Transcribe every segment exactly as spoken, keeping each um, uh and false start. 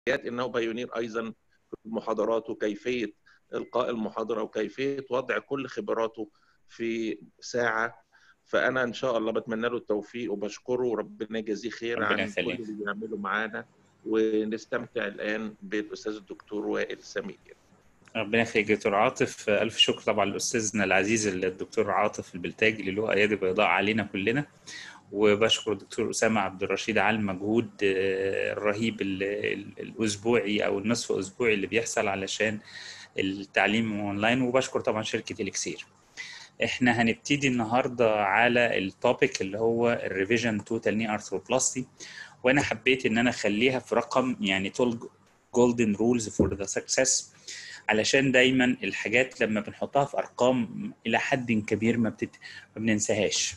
انه بايونير ايضا في المحاضرات وكيفيه القاء المحاضره وكيفيه وضع كل خبراته في ساعه. فانا ان شاء الله بتمنى له التوفيق وبشكره وربنا يجازيه خير ربنا عن كل يخليك. اللي بيعمله معانا. ونستمتع الان بالاستاذ الدكتور وائل سمير. ربنا يخليك يا دكتور عاطف. الف شكر طبعا لاستاذنا العزيز الدكتور عاطف البلتاجي اللي له ايادي بيضاء علينا كلنا، وبشكر الدكتور اسامه عبد الرشيد على المجهود الرهيب الاسبوعي او النصف اسبوعي اللي بيحصل علشان التعليم اونلاين، وبشكر طبعا شركه اليكسير. احنا هنبتدي النهارده على التوبيك اللي هو الريفيجن توتال ني ارثروبلاستي، وانا حبيت ان انا اخليها في رقم يعني تويلف جولدن رولز فور ذا سكسس، علشان دايما الحاجات لما بنحطها في ارقام الى حد كبير ما, بتت... ما بننساهاش.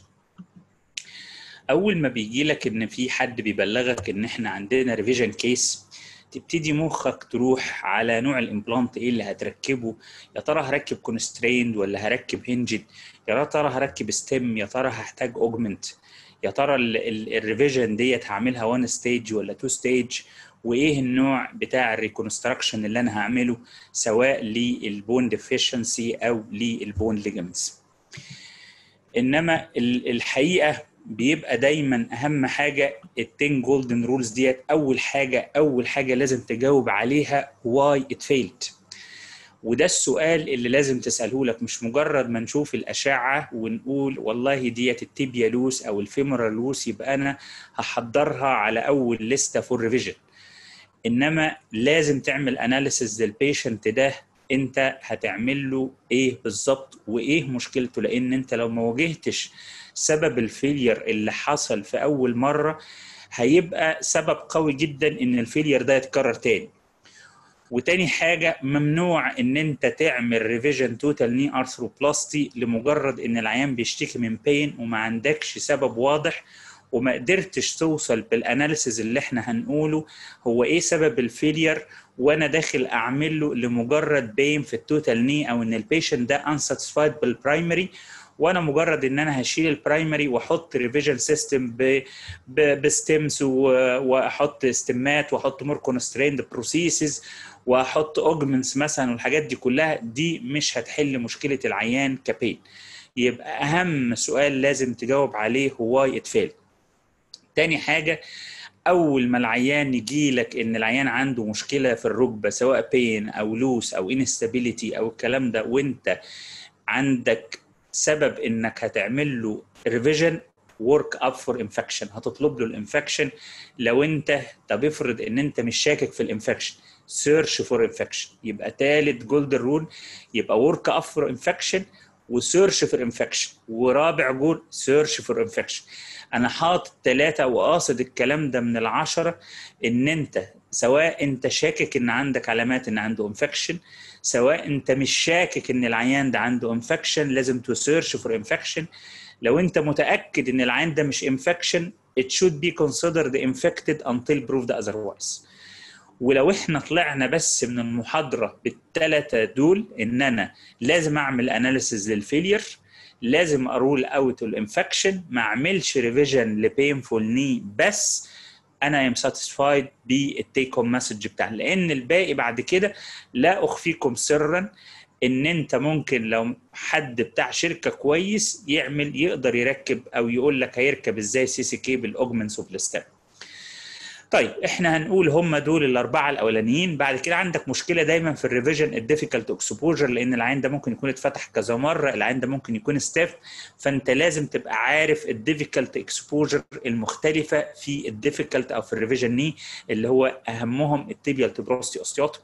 اول ما بيجي لك ان في حد بيبلغك ان احنا عندنا ريفيجن كيس، تبتدي مخك تروح على نوع الامبلانت ايه اللي هتركبه. يا ترى هركب كونستريند ولا هركب هنجد؟ يا ترى هركب ستيم؟ يا ترى هحتاج اوجمنت؟ يا ترى الريفيجن ديت هعملها وان ستيج ولا تو ستيج؟ وايه النوع بتاع الريكونستراكشن اللي انا هعمله سواء للبون ديفيشنسي او للبون ليجمنتس؟ انما الحقيقه بيبقى دايما اهم حاجه التين جولدن رولز ديت. اول حاجه اول حاجه لازم تجاوب عليها واي ات فيلد، وده السؤال اللي لازم تساله لك، مش مجرد ما نشوف الاشعه ونقول والله ديت التيبيا لوس او الفيمورال لوس يبقى انا هحضرها على اول لسته فور ريفيجن. انما لازم تعمل اناليسيس للبيشنت ده، انت هتعمل له ايه بالظبط وايه مشكلته، لان انت لو ما واجهتش سبب الفيلير اللي حصل في اول مره هيبقى سبب قوي جدا ان الفيلير ده يتكرر تاني. وتاني حاجه، ممنوع ان انت تعمل ريفيجن توتال ني ارثروبلاستي لمجرد ان العيان بيشتكي من بين وما عندكش سبب واضح وما قدرتش توصل بالاناليسيز اللي احنا هنقوله هو ايه سبب الفيلير، وانا داخل اعمل له لمجرد بين في التوتال ني، او ان البيشنت ده انساتسفايد بالبرايمري وانا مجرد ان انا هشيل البرايمري واحط ريفيجن سيستم بستيمز واحط ستيمات واحط مور كونستريند بروسيسز واحط اوجمنتس مثلا، والحاجات دي كلها دي مش هتحل مشكله العيان كبين. يبقى اهم سؤال لازم تجاوب عليه هو واي ات فيل. تاني حاجه، اول ما العيان يجي لك ان العيان عنده مشكله في الركبه سواء بين او لوس او انستابيليتي او الكلام ده، وانت عندك سبب انك هتعمل له ريفيجن ورك اب فور انفكشن، هتطلب له الانفكشن. لو انت طب افرض ان انت مش شاكك في الانفكشن، سيرش فور انفكشن. يبقى ثالث جولدن رول يبقى ورك اب فور انفكشن وسيرش فور انفكشن، ورابع جول سيرش فور انفكشن. انا حاطط ثلاثه وقاصد الكلام ده من العشره، ان انت سواء انت شاكك ان عندك علامات ان عنده انفكشن، سواء انت مش شاكك ان العيان ده عنده انفكشن لازم تو سيرش فور انفكشن. لو انت متاكد ان العيان ده مش انفكشن it should be considered infected until proved otherwise. ولو احنا طلعنا بس من المحاضره بالثلاثه دول، ان انا لازم اعمل اناليسيز للفيلير، لازم ارول اوت الانفكشن، ما اعملش ريفيجن لبينفول ني، بس انا ام ساتيسفايد بالتيك هوم مسج بتاعنا. لان الباقي بعد كده لا اخفيكم سرا ان انت ممكن لو حد بتاع شركه كويس يعمل يقدر يركب او يقول لك هيركب ازاي سي سي كي بالاوجمنتس اوف الستيم. طيب احنا هنقول هم دول الاربعه الاولانيين. بعد كده عندك مشكله دايما في الريفيجن الديفيكالت اكسبوجر، لان العين ده ممكن يكون اتفتح كذا مره، العين ده ممكن يكون ستيف، فانت لازم تبقى عارف الديفيكالت اكسبوجر المختلفه في الديفيكالت او في الريفيجن ني، اللي هو اهمهم التيبيال تبروستي اوستيوت.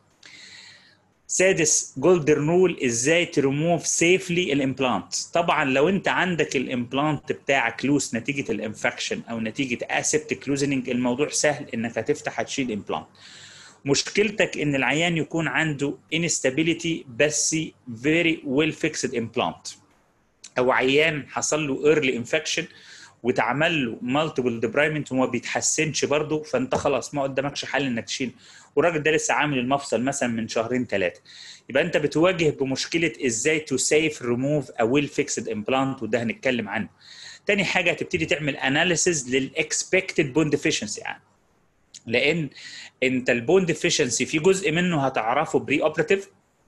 سادس جولدن رول ازاي تريموف سيفلي الامبلانت. طبعا لو انت عندك الامبلانت بتاعك لوس نتيجه الانفكشن او نتيجه اسيبتيك لوزننج، الموضوع سهل انك هتفتح هتشيل امبلانت. مشكلتك ان العيان يكون عنده انستابيليتي بس فيري ويل فيكسد امبلانت، او عيان حصل له ايرلي انفكشن واتعمل له مالتيبل ديبرايمنت وما بيتحسنش برضه، فانت خلاص ما قدامكش حل انك تشيل، والراجل ده لسه عامل المفصل مثلا من شهرين ثلاثه. يبقى انت بتواجه بمشكله ازاي تو سيف ريموف ا ويل فيكسد امبلانت، وده هنتكلم عنه. تاني حاجه هتبتدي تعمل اناليسيز للاكسبكتد بون ديفيشنسي، يعني لان انت البون ديفيشنسي في جزء منه هتعرفه بري اوبراتيف،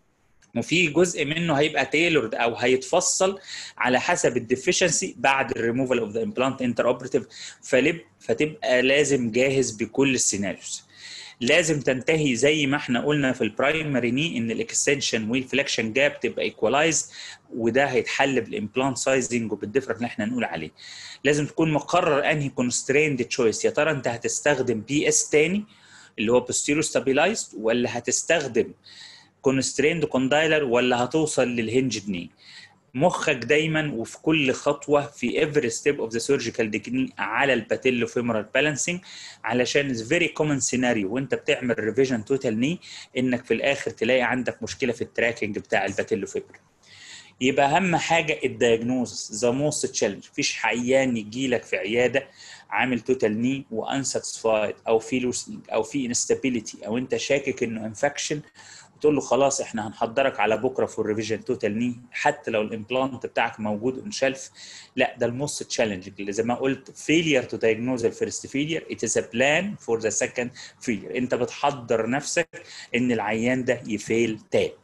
وفي جزء منه هيبقى تailored او هيتفصل على حسب الديفيشنسي بعد الريموفال اوف ذا امبلانت انتر اوبراتيف. فلب فتبقى لازم جاهز بكل السيناريوز. لازم تنتهي زي ما احنا قلنا في البرايمري ني ان الاكستنشن والفليكشن جاب تبقى ايكوالايز، وده هيتحل بالامبلانت سايزنج وبالديفرنت اللي احنا هنقول عليه. لازم تكون مقرر انهي كونستريند تشويس، يا ترى انت هتستخدم بي اس تاني اللي هو بوستيريو ستابيلايزد، ولا هتستخدم كونستريند كوندايلر، ولا هتوصل للهنج ني. مخك دايما وفي كل خطوه في every step of the surgical technique على الباتيلو فيمورال بالانسنج، علشان very common scenario وانت بتعمل ريفيجن توتال ني انك في الاخر تلاقي عندك مشكله في التراكنج بتاع الباتيلو فيبر. يبقى اهم حاجه الدايجنوزس ذا موست تشالنج. مفيش عيان يجي لك في عياده عامل توتال ني وانساتسفايد او في لوسنج او في انستابيليتي او انت شاكك انه انفكشن تقول له خلاص احنا هنحضرك على بكره في الريفيجن توتال ني حتى لو الامبلانت بتاعك موجود اون شلف. لا، ده الموست تشالنج اللي زي ما قلت failure to diagnose the first failure it is a plan for the second failure. انت بتحضر نفسك ان العيان ده يفيل تاني.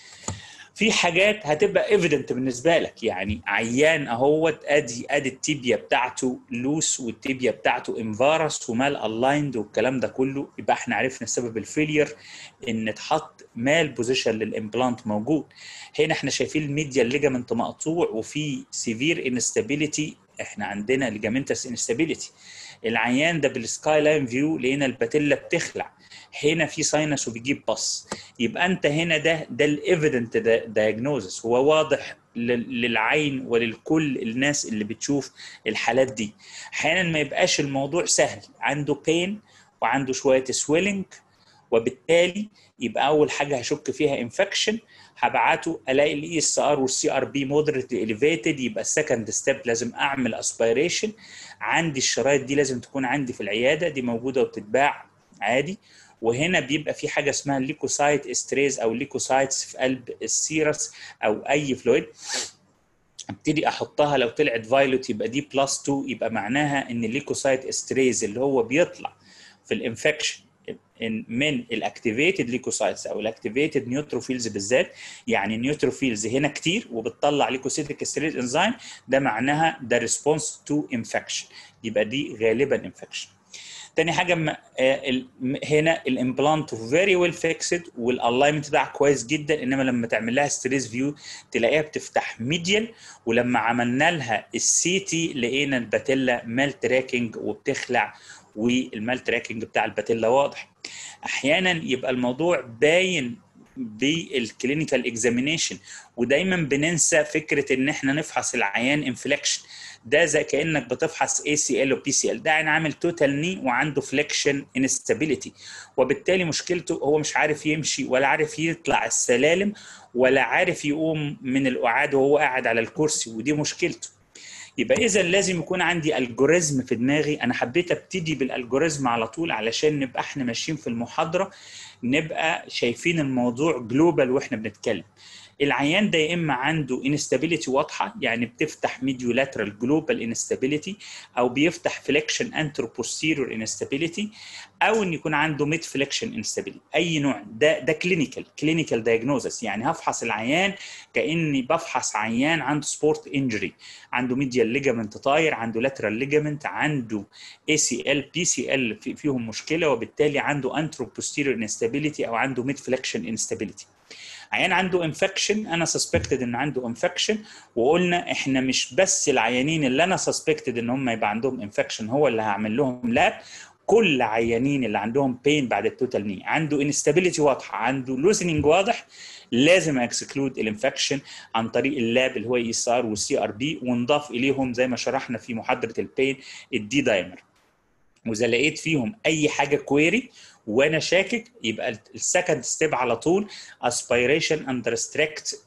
في حاجات هتبقى ايفيدنت بالنسبه لك، يعني عيان اهوت ادي ادي التيبيا بتاعته لوس والتيبيا بتاعته انفارس ومال الايند والكلام ده كله، يبقى احنا عرفنا سبب الفيلير ان اتحط مال بوزيشن للامبلانت موجود. هنا احنا شايفين الميديا الليجامنت مقطوع وفي سيفير انستابيليتي، احنا عندنا ليجامنتس انستابيليتي. العيان ده بالسكاي لاين فيو لقينا الباتيلا بتخلع، هنا في ساينس وبيجيب باص. يبقى انت هنا ده ده الايفيدنت دايجنوزس، هو واضح للعين وللكل الناس اللي بتشوف الحالات دي. احيانا ما يبقاش الموضوع سهل، عنده بين وعنده شويه سويلنج، وبالتالي يبقى اول حاجه هشك فيها انفكشن، هبعته الاقي الاي اس ار والسي ار بي مودريت اليفيتد، يبقى السكند ستيب لازم اعمل اسبيريشن. عندي الشرايط دي لازم تكون عندي في العياده، دي موجوده وبتتباع عادي. وهنا بيبقى في حاجه اسمها الليكوسايت استريز او ليكوسايتس في قلب السيرس او اي فلويد، ابتدي احطها. لو طلعت فايلوت يبقى دي بلس اتنين، يبقى معناها ان الليكوسايت استريز اللي هو بيطلع في الانفكشن من الاكتيفيتد ليكوسايتس او الاكتيفيتد نيوتروفيلز بالذات، يعني النيوتروفيلز هنا كتير وبتطلع ليكوسيتيك استريز انزيم، ده معناها ده ريسبونس تو انفكشن، يبقى دي غالبا انفكشن. تاني حاجه هنا الامبلانت فيري ويل فيكسد والالاينمنت بتاعها كويس جدا، انما لما تعمل لها ستريس فيو تلاقيها بتفتح ميديال، ولما عملنا لها السي تي لقينا الباتيلا مال تراكنج وبتخلع، والمال تراكنج بتاع الباتيلا واضح. احيانا يبقى الموضوع باين بالكلينيكال اكزامينيشن، ودايما بننسى فكره ان احنا نفحص العيان انفليكشن. ده زي كانك بتفحص اي سي ال وبي سي ال، ده يعني عامل توتال ني وعنده فليكشن انستابيليتي، وبالتالي مشكلته هو مش عارف يمشي ولا عارف يطلع السلالم ولا عارف يقوم من القعاد وهو قاعد على الكرسي، ودي مشكلته. يبقى اذا لازم يكون عندي الجوريزم في دماغي. انا حبيت ابتدي بالالجوريزم على طول علشان نبقى احنا ماشيين في المحاضره نبقى شايفين الموضوع جلوبال واحنا بنتكلم. العيان ده يا اما عنده انستابيليتي واضحه، يعني بتفتح ميديو لاترال جلوبال انستابيليتي، او بيفتح فليكشن انترو بوستيريور انستابيليتي، او ان يكون عنده ميد فليكشن انستابيليتي. اي نوع ده ده كلينيكال كلينيكال دايجنوزس، يعني هفحص العيان كاني بفحص عيان عنده سبورت انجري، عنده ميديال ليجامنت طاير، عنده لاترال ليجامنت، عنده اي سي ال بي سي ال فيهم مشكله، وبالتالي عنده انترو بوستيريور انستابيليتي او عنده ميد فليكشن انستابيليتي. عيان عنده انفكشن، انا سسبكتد ان عنده انفكشن، وقلنا احنا مش بس العيانين اللي انا سسبكتد ان هم يبقى عندهم انفكشن هو اللي هعمل لهم لاب، كل عيانين اللي عندهم بين بعد التوتال ني عنده انستابيليتي واضحه، عنده لوزنينج واضح، لازم اكسكلود الانفكشن عن طريق اللاب اللي هو اي اس ار والسي ار بي، ونضاف اليهم زي ما شرحنا في محاضره البين الدي دايمر. واذا لقيت فيهم اي حاجه كويري وانا شاكك يبقى السكند ستيب على طول اسبيريشن اند ريستريكت.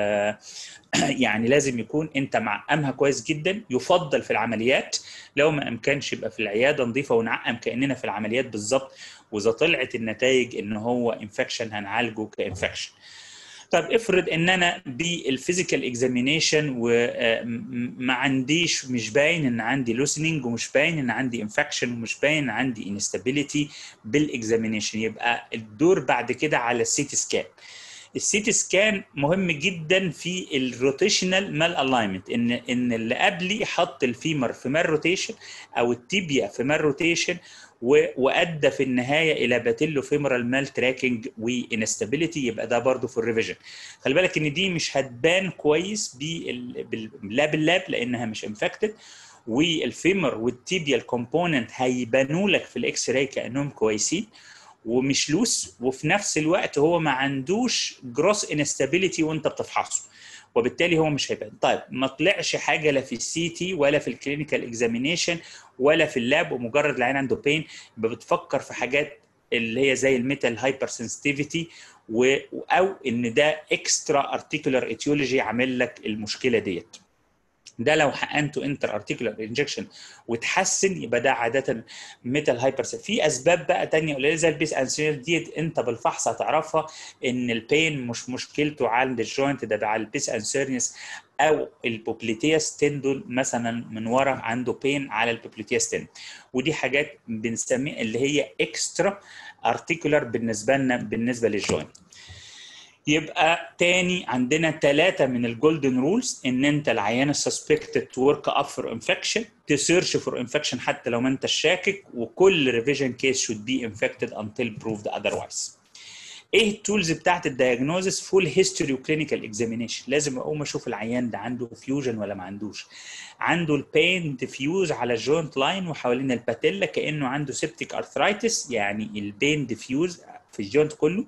يعني لازم يكون انت معقمها كويس جدا، يفضل في العمليات، لو ما امكنش يبقى في العياده نظيفه ونعقم كاننا في العمليات بالظبط، واذا طلعت النتائج ان هو انفكشن هنعالجه كانفكشن. طب افرض ان انا بالفيزيكال اكزامينيشن وما عنديش، مش باين ان عندي لوسننج ومش باين ان عندي انفكشن ومش باين ان عندي انستابيليتي بالاكزامينيشن، يبقى الدور بعد كده على السيتي سكان. السيتي سكان مهم جدا في الروتيشنال مال الاينمنت، ان ان اللي قبلي حط الفيمر في مال روتيشن او التيبيا في مال روتيشن وادى في النهايه الى باتيلو فيمورال مال تراكنج وانستابيليتي، يبقى ده برضو في الريفيجن. خلي بالك ان دي مش هتبان كويس باللاب باللاب لانها مش انفكتد، والفيمر والتيبيا الكومبوننت هيبانوا لك في الاكس راي كانهم كويسين ومش لوس، وفي نفس الوقت هو ما عندوش جروس انستابيليتي وانت بتفحصه، وبالتالي هو مش هيبان. طيب ما طلعش حاجه لا في السي تي ولا في الكلينيكال اكزامينيشن ولا في اللاب، ومجرد العين عنده بين، يبقى بتفكر في حاجات اللي هي زي الميتال هايبر سنسيتيفيتي او ان ده اكسترا ارتيكولار ايتيولوجي عامل لك المشكله ديت. ده لو حقنته انتر ارتيكولار انجكشن وتحسن يبقى ده عاده ميتال هايبر. في اسباب بقى ثانيه قليله زي البيس انسير ديت انت بالفحص هتعرفها ان البين مش مشكلته عند الجوينت ده على البيس انسيرنس او البوبليتياس تندون مثلا من ورا عنده بين على البوبليتياس تندون، ودي حاجات بنسميها اللي هي اكسترا ارتيكولار بالنسبه لنا بالنسبه للجوينت. يبقى تاني عندنا ثلاثة من الجولدن رولز، ان انت العيان السسبكتد تورك اب فور انفكشن، تسيرش فور انفكشن حتى لو ما انت شاكك، وكل ريفيجن كيس شود بي انفكتد انتل بروفد اذروايز. ايه التولز بتاعت الدايجنوزس؟ فول هيستوري وكلينيكال اكزامينيشن، لازم اقوم اشوف العيان ده عنده فيوجن ولا ما عندوش، عنده البين ديفيوز على الجوينت لاين وحوالين الباتيلا كانه عنده سيبتيك ارثرايتس، يعني البين ديفيوز في الجوينت كله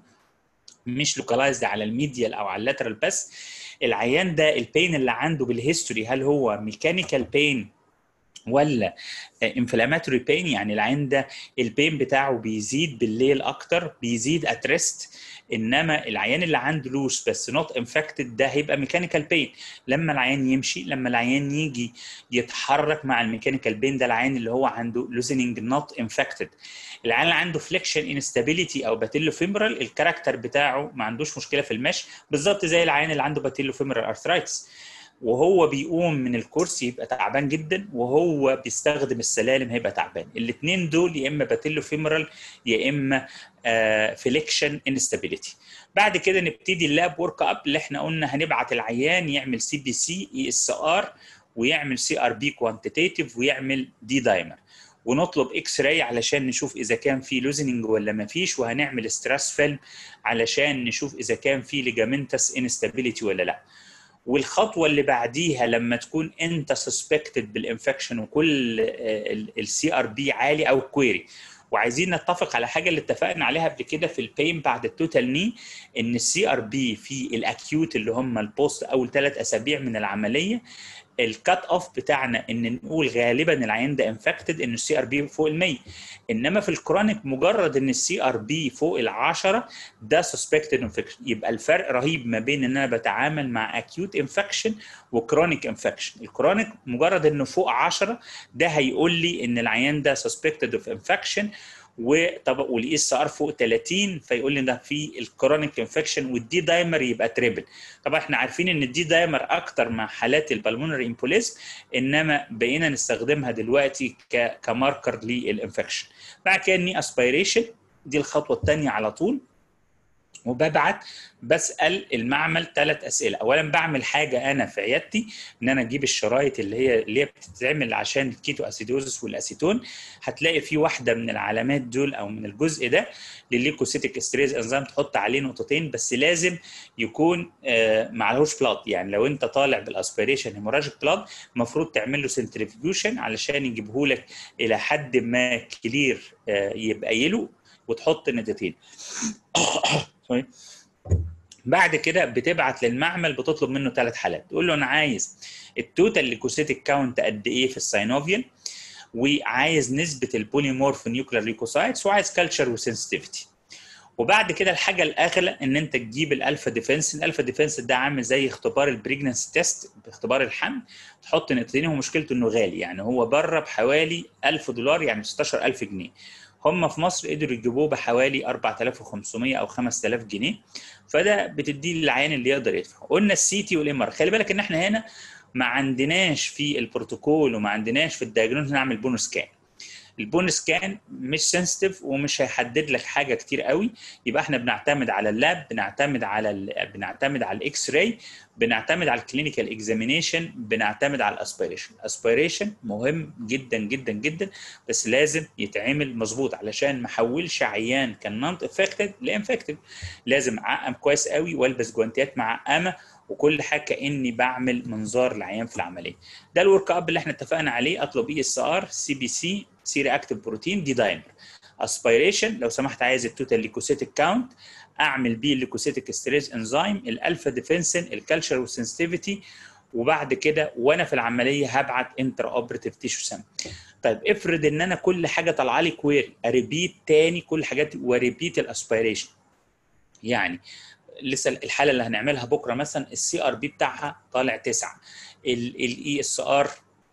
مش لوكالايزد على الميديال او على اللاترال بس. العيان ده البين اللي عنده بالهيستوري هل هو ميكانيكال بين ولا انفلاماتوري بين، يعني العين ده البين بتاعه بيزيد بالليل اكتر، بيزيد اتريست، انما العيان اللي عنده لوس بس نوت انفكتد ده هيبقى ميكانيكال بين. لما العيان يمشي، لما العيان يجي يتحرك مع الميكانيكال بين، ده العيان اللي هو عنده لوزنينج نوت انفكتد. العيان اللي عنده فليكشن انستابيليتي او باتيلو فيمورال الكاركتر بتاعه ما عندوش مشكله في المشي، بالظبط زي العيان اللي عنده باتيلو فيمورال ارثرايتس، وهو بيقوم من الكرسي يبقى تعبان جدا، وهو بيستخدم السلالم هيبقى تعبان. الاثنين دول يا اما باتيلو فيمورال يا اما آه فليكشن انستابيليتي. بعد كده نبتدي اللاب ورك اب اللي احنا قلنا هنبعت العيان يعمل سي بي سي اي اس ار ويعمل سي ار بي كوانتيتيف ويعمل دي دايمر، ونطلب اكس راي علشان نشوف اذا كان في لوزننج ولا ما فيش، وهنعمل ستريس فيلم علشان نشوف اذا كان في ليجامنتس انستابيليتي ولا لا. والخطوه اللي بعديها لما تكون انت سسبكتد بالانفكشن وكل السي ار بي عالي او كويري، وعايزين نتفق على حاجه اللي اتفقنا عليها قبل كده في البين بعد التوتال ني، ان السي ار بي في الاكيوت اللي هم البوست اول ثلاث اسابيع من العمليه الكات اوف بتاعنا ان نقول غالبا العيان ده انفكتد ان السي ار بي فوق ال مية، انما في الكرونيك مجرد ان السي ار بي فوق ال عشرة ده سسبكتد انفكشن. يبقى الفرق رهيب ما بين ان انا بتعامل مع اكيوت انفكشن وكرونيك انفكشن. الكرونيك مجرد انه فوق عشرة ده هيقول لي ان العيان ده سسبكتد اوف انفكشن، وطب والاي اس ار فوق ثلاثين فيقول لي ده في الكرونيك انفكشن، والدي دايمر يبقى تريبل. طبعا احنا عارفين ان الدي دايمر اكتر مع حالات البلمونري امبوليزم، انما بقينا نستخدمها دلوقتي كماركر للانفكشن. بعد كده ني اسبيريشن، دي الخطوه الثانيه على طول، وببعت بسال المعمل ثلاث اسئله. اولا بعمل حاجه انا في عيادتي ان انا اجيب الشرايط اللي هي اللي هي بتتعمل عشان الكيتو اسيدوزس والاسيتون، هتلاقي في واحده من العلامات دول او من الجزء ده للليكوسيتيك استريز انزيم، تحط عليه نقطتين بس لازم يكون آه معلهوش بلاد. يعني لو انت طالع بالاسبيريشن هيموراجيك بلاد المفروض تعمل له سنتريفيوشن علشان يجيبه لك الى حد ما كلير آه يبقى يلو، وتحط نقطتين. بعد كده بتبعت للمعمل بتطلب منه ثلاث حالات، تقول له انا عايز التوتال ليكوسيتيك كاونت قد ايه في الساينوفيال، وعايز نسبه البوليمورف نيوكلير ليكوسايتس، وعايز كلتشر وسنسيتيفيتي. وبعد كده الحاجه الاغلى ان انت تجيب الالفا ديفنس. الالفا ديفنس ده عامل زي اختبار البريجننسي تيست، باختبار الحمل، تحط نقطتين، ومشكلته انه غالي، يعني هو بره بحوالي ألف دولار يعني ستاشر ألف جنيه. هم في مصر قدروا يجيبوه بحوالي أربعة آلاف وخمسمية او خمسة آلاف جنيه، فده بتديه للعيان اللي يقدر يدفع. قلنا السي تي والام ار، خلي بالك ان احنا هنا ما عندناش في البروتوكول وما عندناش في الدايجنوز نعمل بون سكان. البون سكان مش سنسيتيف ومش هيحدد لك حاجه كتير قوي، يبقى احنا بنعتمد على اللاب، بنعتمد على ال بنعتمد على الاكس راي، بنعتمد على الكلينيكال اكزامينيشن، بنعتمد على الاسبيريشن. الاسبيريشن مهم جدا جدا جدا، بس لازم يتعمل مظبوط علشان ما احولش عيان كان نونت افكتد لانفكتد. لازم اعقم كويس قوي والبس جوانتيات معقمه وكل حاجه كاني بعمل منظار للعيان في العمليه. ده الورك اب اللي احنا اتفقنا عليه. اطلب اي اس ار، سي بي سي، سي رياكتيف بروتين، دي دايمر. اسبيريشن لو سمحت عايز التوتال ليكوسيتيك كاونت، اعمل بيه الليكوسيتيك ستريس انزيم، الالفا ديفنسين، الكالتشر والسنسيتيفيتي، وبعد كده وانا في العمليه هبعت انتر اوبريتيف تيشو سام. طيب افرض ان انا كل حاجه طالعه لي كويري، اريبيت تاني كل حاجات وريبيت الاسبيريشن. يعني لسه الحاله اللي هنعملها بكره مثلا السي ار بي بتاعها طالع تسعة، الاي اس ار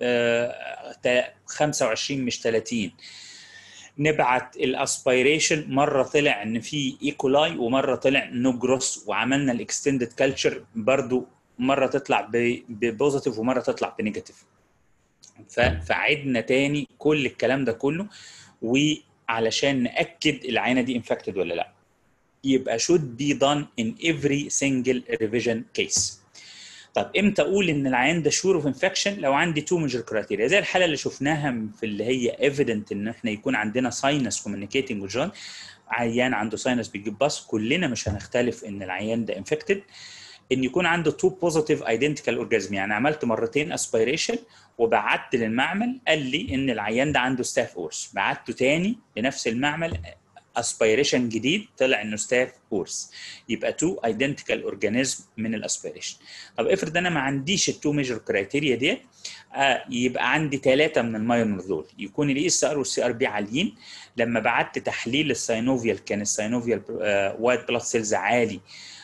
خمسة وعشرين مش ثلاثين، نبعت الاسبيريشن مره طلع ان في ايكولاي ومره طلع نو جروس، وعملنا الاكستندد كلتشر برضو مره تطلع ببوزيتيف ومره تطلع بنيجاتيف. فعدنا تاني كل الكلام ده كله وعلشان ناكد العينه دي انفكتد ولا لا. يبقى should be done in every single revision case. طب امتى اقول ان العيان ده شور اوف انفكشن؟ لو عندي تو ميجر كرايتيريا زي الحاله اللي شفناها في اللي هي ايفيدنت ان احنا يكون عندنا ساينس كوميونيكيتنج وجون، عيان عنده ساينس بيجيب باص، كلنا مش هنختلف ان العيان ده انفكتد. ان يكون عنده تو بوزيتيف ايدنتيكال اورجازم، يعني عملت مرتين اسبيريشن وبعت للمعمل قال لي ان العيان ده عنده ستاف اورس، بعته تاني لنفس المعمل اسبيريشن جديد طلع انه ستاف اورس، يبقى تو ايدنتيكال اورجانيزم من الاسبيريشن. طب افرض انا ما عنديش التو ميجر كرايتيريا ديت، آه يبقى عندي ثلاثه من الماينور دول، يكون الاي اس ار والسي ار بي عاليين. لما بعت تحليل الساينوفيال كان الساينوفيال آه وايت بلاد سيلز عالي،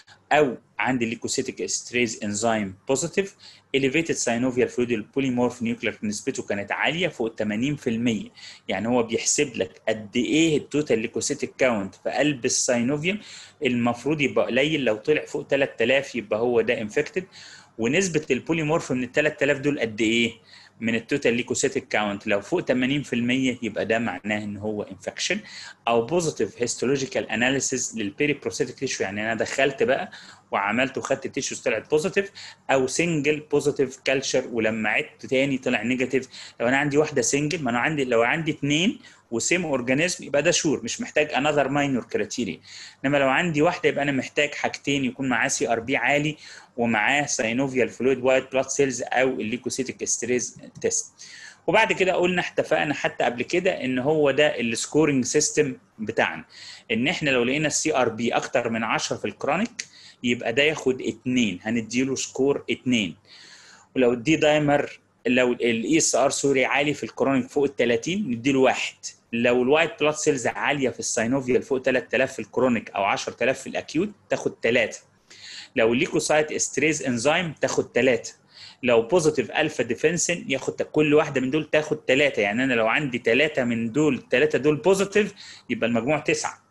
او عندي الليكوسيتيك استريز انزيم بوزيتيف، elevated synovial fluid البوليمورف نيوكلير نسبته كانت عاليه فوق ثمانين في المية، يعني هو بيحسب لك قد ايه التوتال ليكوسيتيك كاونت في قلب الساينوفيوم، المفروض يبقى قليل، لو طلع فوق ثلاثة آلاف يبقى هو ده انفكتد. ونسبه البوليمورف من ال ثلاثة آلاف دول قد ايه من التوتال ليكوسيتيك كاونت؟ لو فوق ثمانين في المية يبقى ده معناه ان هو انفكشن. او بوزيتيف هيستولوجيكال اناليسيس للبيري بروستاتيك تيشو، يعني انا دخلت بقى وعملت وخدت التيشوز طلعت بوزيتيف، او سنجل بوزيتيف كلتشر ولما عدت تاني طلع نيجاتيف. لو انا عندي واحده سنجل، ما انا عندي لو عندي اثنين وسيم اورجانيزم يبقى ده شور، مش محتاج انذر ماينور كرايتيريا. انما لو عندي واحده يبقى انا محتاج حاجتين، يكون معاه سي ار بي عالي ومعاه ساينوفيال فلويد وايت بلاد سيلز او الليكوسيتيك استريز تيست. وبعد كده قلنا اتفقنا حتى قبل كده ان هو ده السكورنج سيستم بتاعنا، ان احنا لو لقينا السي ار بي اكتر من عشرة في الكرونيك يبقى ده ياخد اتنين، هنديله سكور اتنين. ولو الدي دايمر لو الاي اس ار سوري عالي في الكرونيك فوق ال ثلاثين نديله واحد. لو الوايت بلاد سيلز عاليه في الساينوفيال فوق ثلاثة آلاف في الكرونيك او عشرة آلاف في الاكيوت تاخد ثلاثة. لو الليكوسايت استريز انزيم تاخد ثلاثة. لو بوزيتيف الفا ديفنسين ياخد كل واحده من دول تاخد ثلاثة، يعني انا لو عندي ثلاثة من دول ثلاثة دول بوزيتيف يبقى المجموع تسعة.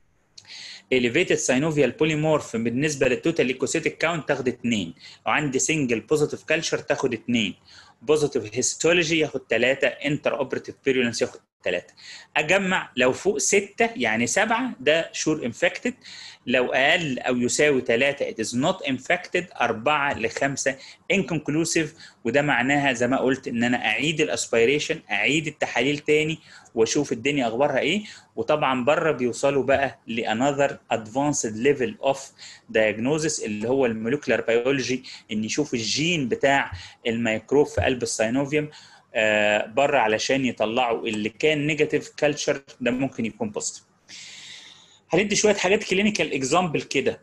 elevated synovial polymorph بالنسبه للتوتال ليكوسيتيك كاونت تاخد اثنين. لو عندي سنجل بوزيتيف كلتشر تاخد اثنين. بوزيتيف هيستولوجي ياخد ثلاثة، انتر اوبريتيف بيريولنس ياخد ثلاثة. اجمع لو فوق ستة يعني سبعة ده شور انفكتد، لو اقل او يساوي ثلاثة it is not infected، أربعة لخمسة inconclusive. وده معناها زي ما قلت ان انا اعيد الاسبيريشن، اعيد التحاليل تاني واشوف الدنيا اخبارها ايه. وطبعا بره بيوصلوا بقى لانذر ادفانسد ليفل اوف دايجنوزس اللي هو الموليكولار بيولوجي، ان يشوف الجين بتاع الميكروب في قلب الساينوفيوم آه بره علشان يطلعوا اللي كان نيجاتيف كلتشر ده ممكن يكون بوزيتيف. هندي شويه حاجات كلينيكال اكزامبل كده.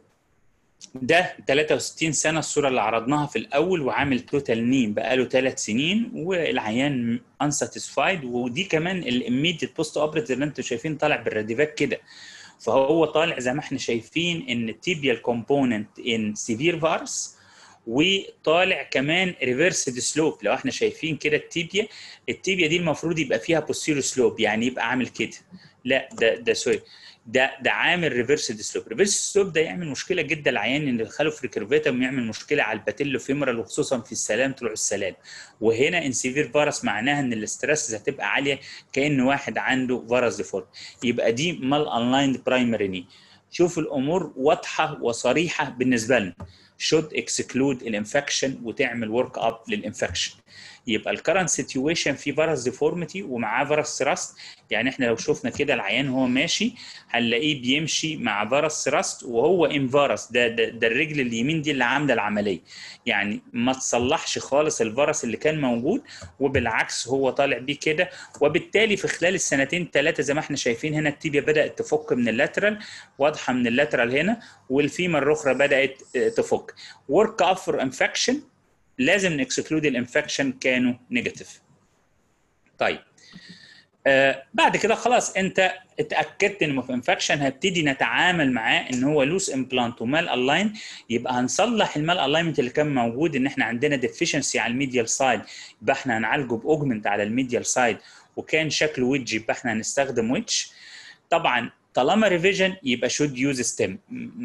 ده ثلاثة وستين سنه الصوره اللي عرضناها في الاول، وعامل توتال نيم بقاله ثلاث سنين والعيان انساتيسفايد. ودي كمان الاميديت بوست اوبريت اللي انتم شايفين طالع بالراديفاك كده، فهو طالع زي ما احنا شايفين ان التيبيال كومبوننت ان سيفير فارس، وطالع كمان ريفرسد سلوب. لو احنا شايفين كده التيبيا التيبيا دي المفروض يبقى فيها بوستيريور سلوب، يعني يبقى عامل كده، لا ده ده سوري، ده ده عامل ريفرس سلوب. ريفرس سلوب ده يعمل مشكله جدا العيان، ان يدخله في ريكيرفيتم ويعمل مشكله على الباتيلو فيمورال، وخصوصا في السلام طلوع السلام. وهنا ان سيفير فيروس معناها ان الاسترس هتبقى عاليه، كأن واحد عنده فيروس ديفولت. يبقى دي مال انلايند برايمري ني. شوف الامور واضحه وصريحه بالنسبه لنا. should exclude الانفكشن وتعمل ورك اب للانفكشن. يبقى الكرنت سيتويشن في فيروس ديفورميتي ومعاه فيروس ثراست. يعني احنا لو شفنا كده العيان هو ماشي هنلاقيه بيمشي مع فيروس ثراست وهو ان فيروس. ده, ده ده الرجل اليمين دي اللي عامله العمليه، يعني ما تصلحش خالص الفيروس اللي كان موجود، وبالعكس هو طالع بيه كده. وبالتالي في خلال السنتين ثلاثه زي ما احنا شايفين هنا التيبيا بدات تفك من اللاترال، واضحه من اللاترال هنا، والفيمر الاخرى بدات تفك. ورك اب فور انفكشن لازم نكسكلود الانفكشن كانوا نيجاتيف. طيب آه بعد كده خلاص انت اتاكدت انه في انفكشن، هبتدي نتعامل معاه ان هو لوس امبلانت ومال الاين. يبقى هنصلح المال الاينمنت اللي كان موجود، ان احنا عندنا ديفيشنسي على الميديال سايد، يبقى احنا هنعالجه باوجمنت على الميديال سايد، وكان شكله ويدج يبقى احنا هنستخدم ويدج. طبعا طالما ريفيجن يبقى شود يوز ستيم.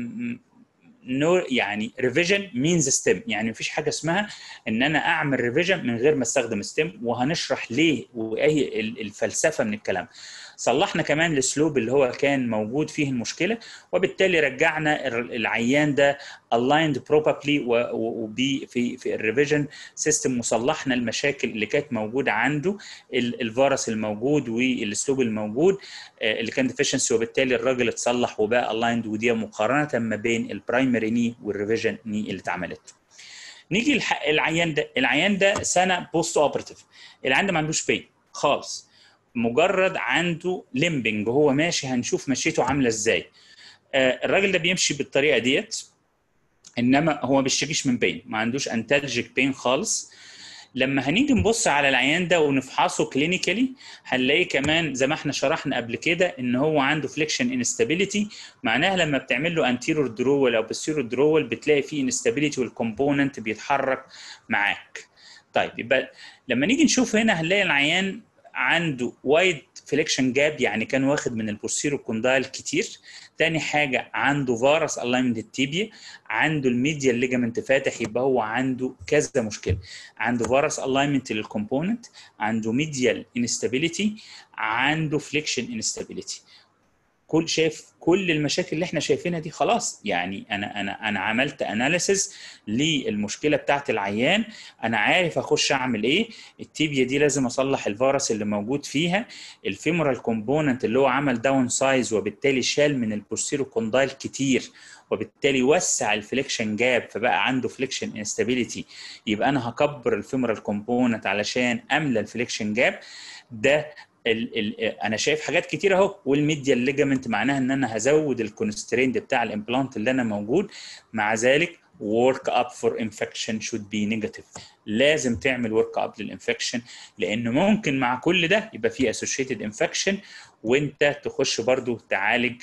نو يعني ريفيجن مينز ستيم، يعني مفيش حاجه اسمها ان انا اعمل ريفيجن من غير ما استخدم ستيم، وهنشرح ليه وايه الفلسفه من الكلام. صلحنا كمان السلوب اللي هو كان موجود فيه المشكله، وبالتالي رجعنا العيان ده aligned properly وبي في في الريفيجن سيستم، وصلحنا المشاكل اللي كانت موجوده عنده، الفيروس الموجود والسلوب الموجود اللي كان ديفيشنسي، وبالتالي الراجل اتصلح وبقى aligned. ودي مقارنه ما بين البرايمري ني والريفيجن ني اللي اتعملت. نيجي العيان ده، العيان ده سنه بوست اوبراتيف، العيان ده ما عندوش بين خالص، مجرد عنده ليمبنج وهو ماشي، هنشوف مشيته عامله ازاي. آه الراجل ده بيمشي بالطريقه ديت، انما هو ما بيشتكيش من بين، ما عندوش انتالجيك بين خالص. لما هنيجي نبص على العيان ده ونفحصه كلينيكالي، هنلاقي كمان زي ما احنا شرحنا قبل كده ان هو عنده فليكشن انستابيليتي. معناها لما بتعمل له انتيرور درول او بوستيرور درول بتلاقي فيه انستابيليتي والكومبوننت بيتحرك معاك. طيب يبقى لما نيجي نشوف هنا هنلاقي العيان عنده وايد فليكشن جاب، يعني كان واخد من البوستيرو كوندايل كتير. تاني حاجه عنده فارس الاينمنت التيبيا، عنده الميديال ليجامنت فاتح، يبقى هو عنده كذا مشكله. عنده فارس الاينمنت للكومبوننت، عنده ميديال انستابيليتي، عنده فليكشن انستابيليتي. كل شايف كل المشاكل اللي احنا شايفينها دي خلاص. يعني انا انا انا عملت اناليسيس للمشكله بتاعت العيان، انا عارف اخش اعمل ايه. التيبيا دي لازم اصلح الفيروس اللي موجود فيها، الفيمورال كومبوننت اللي هو عمل داون سايز وبالتالي شال من البوستيرو كوندايل كتير، وبالتالي وسع الفليكشن جاب فبقى عنده فليكشن انستابيليتي. يبقى انا هكبر الفيمورال كومبوننت علشان املى الفليكشن جاب ده. ال ال انا شايف حاجات كتير اهو. والميديال ليجامنت معناها ان انا هزود الكونستريند بتاع الامبلانت اللي انا موجود. مع ذلك work up for infection should be negative. لازم تعمل work up للانفكشن، لان ممكن مع كل ده يبقى في associated infection وانت تخش برضو تعالج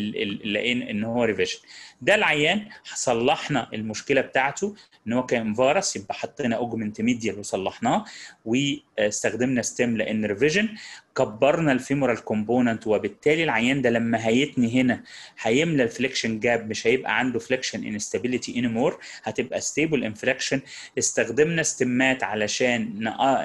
لان ان هو ريفيجن. ده العيان صلحنا المشكله بتاعته ان هو كان فيروس، يبقى حطينا اوجمنت ميديال وصلحناه، واستخدمنا ستيم لان ريفيجن. كبرنا الفيمورال كومبوننت، وبالتالي العيان ده لما هيتني هنا هيملى الفليكشن جاب، مش هيبقى عنده فليكشن انستابيليتي انيمور، هتبقى ستيبل انفليكشن. استخدمنا ستيمات علشان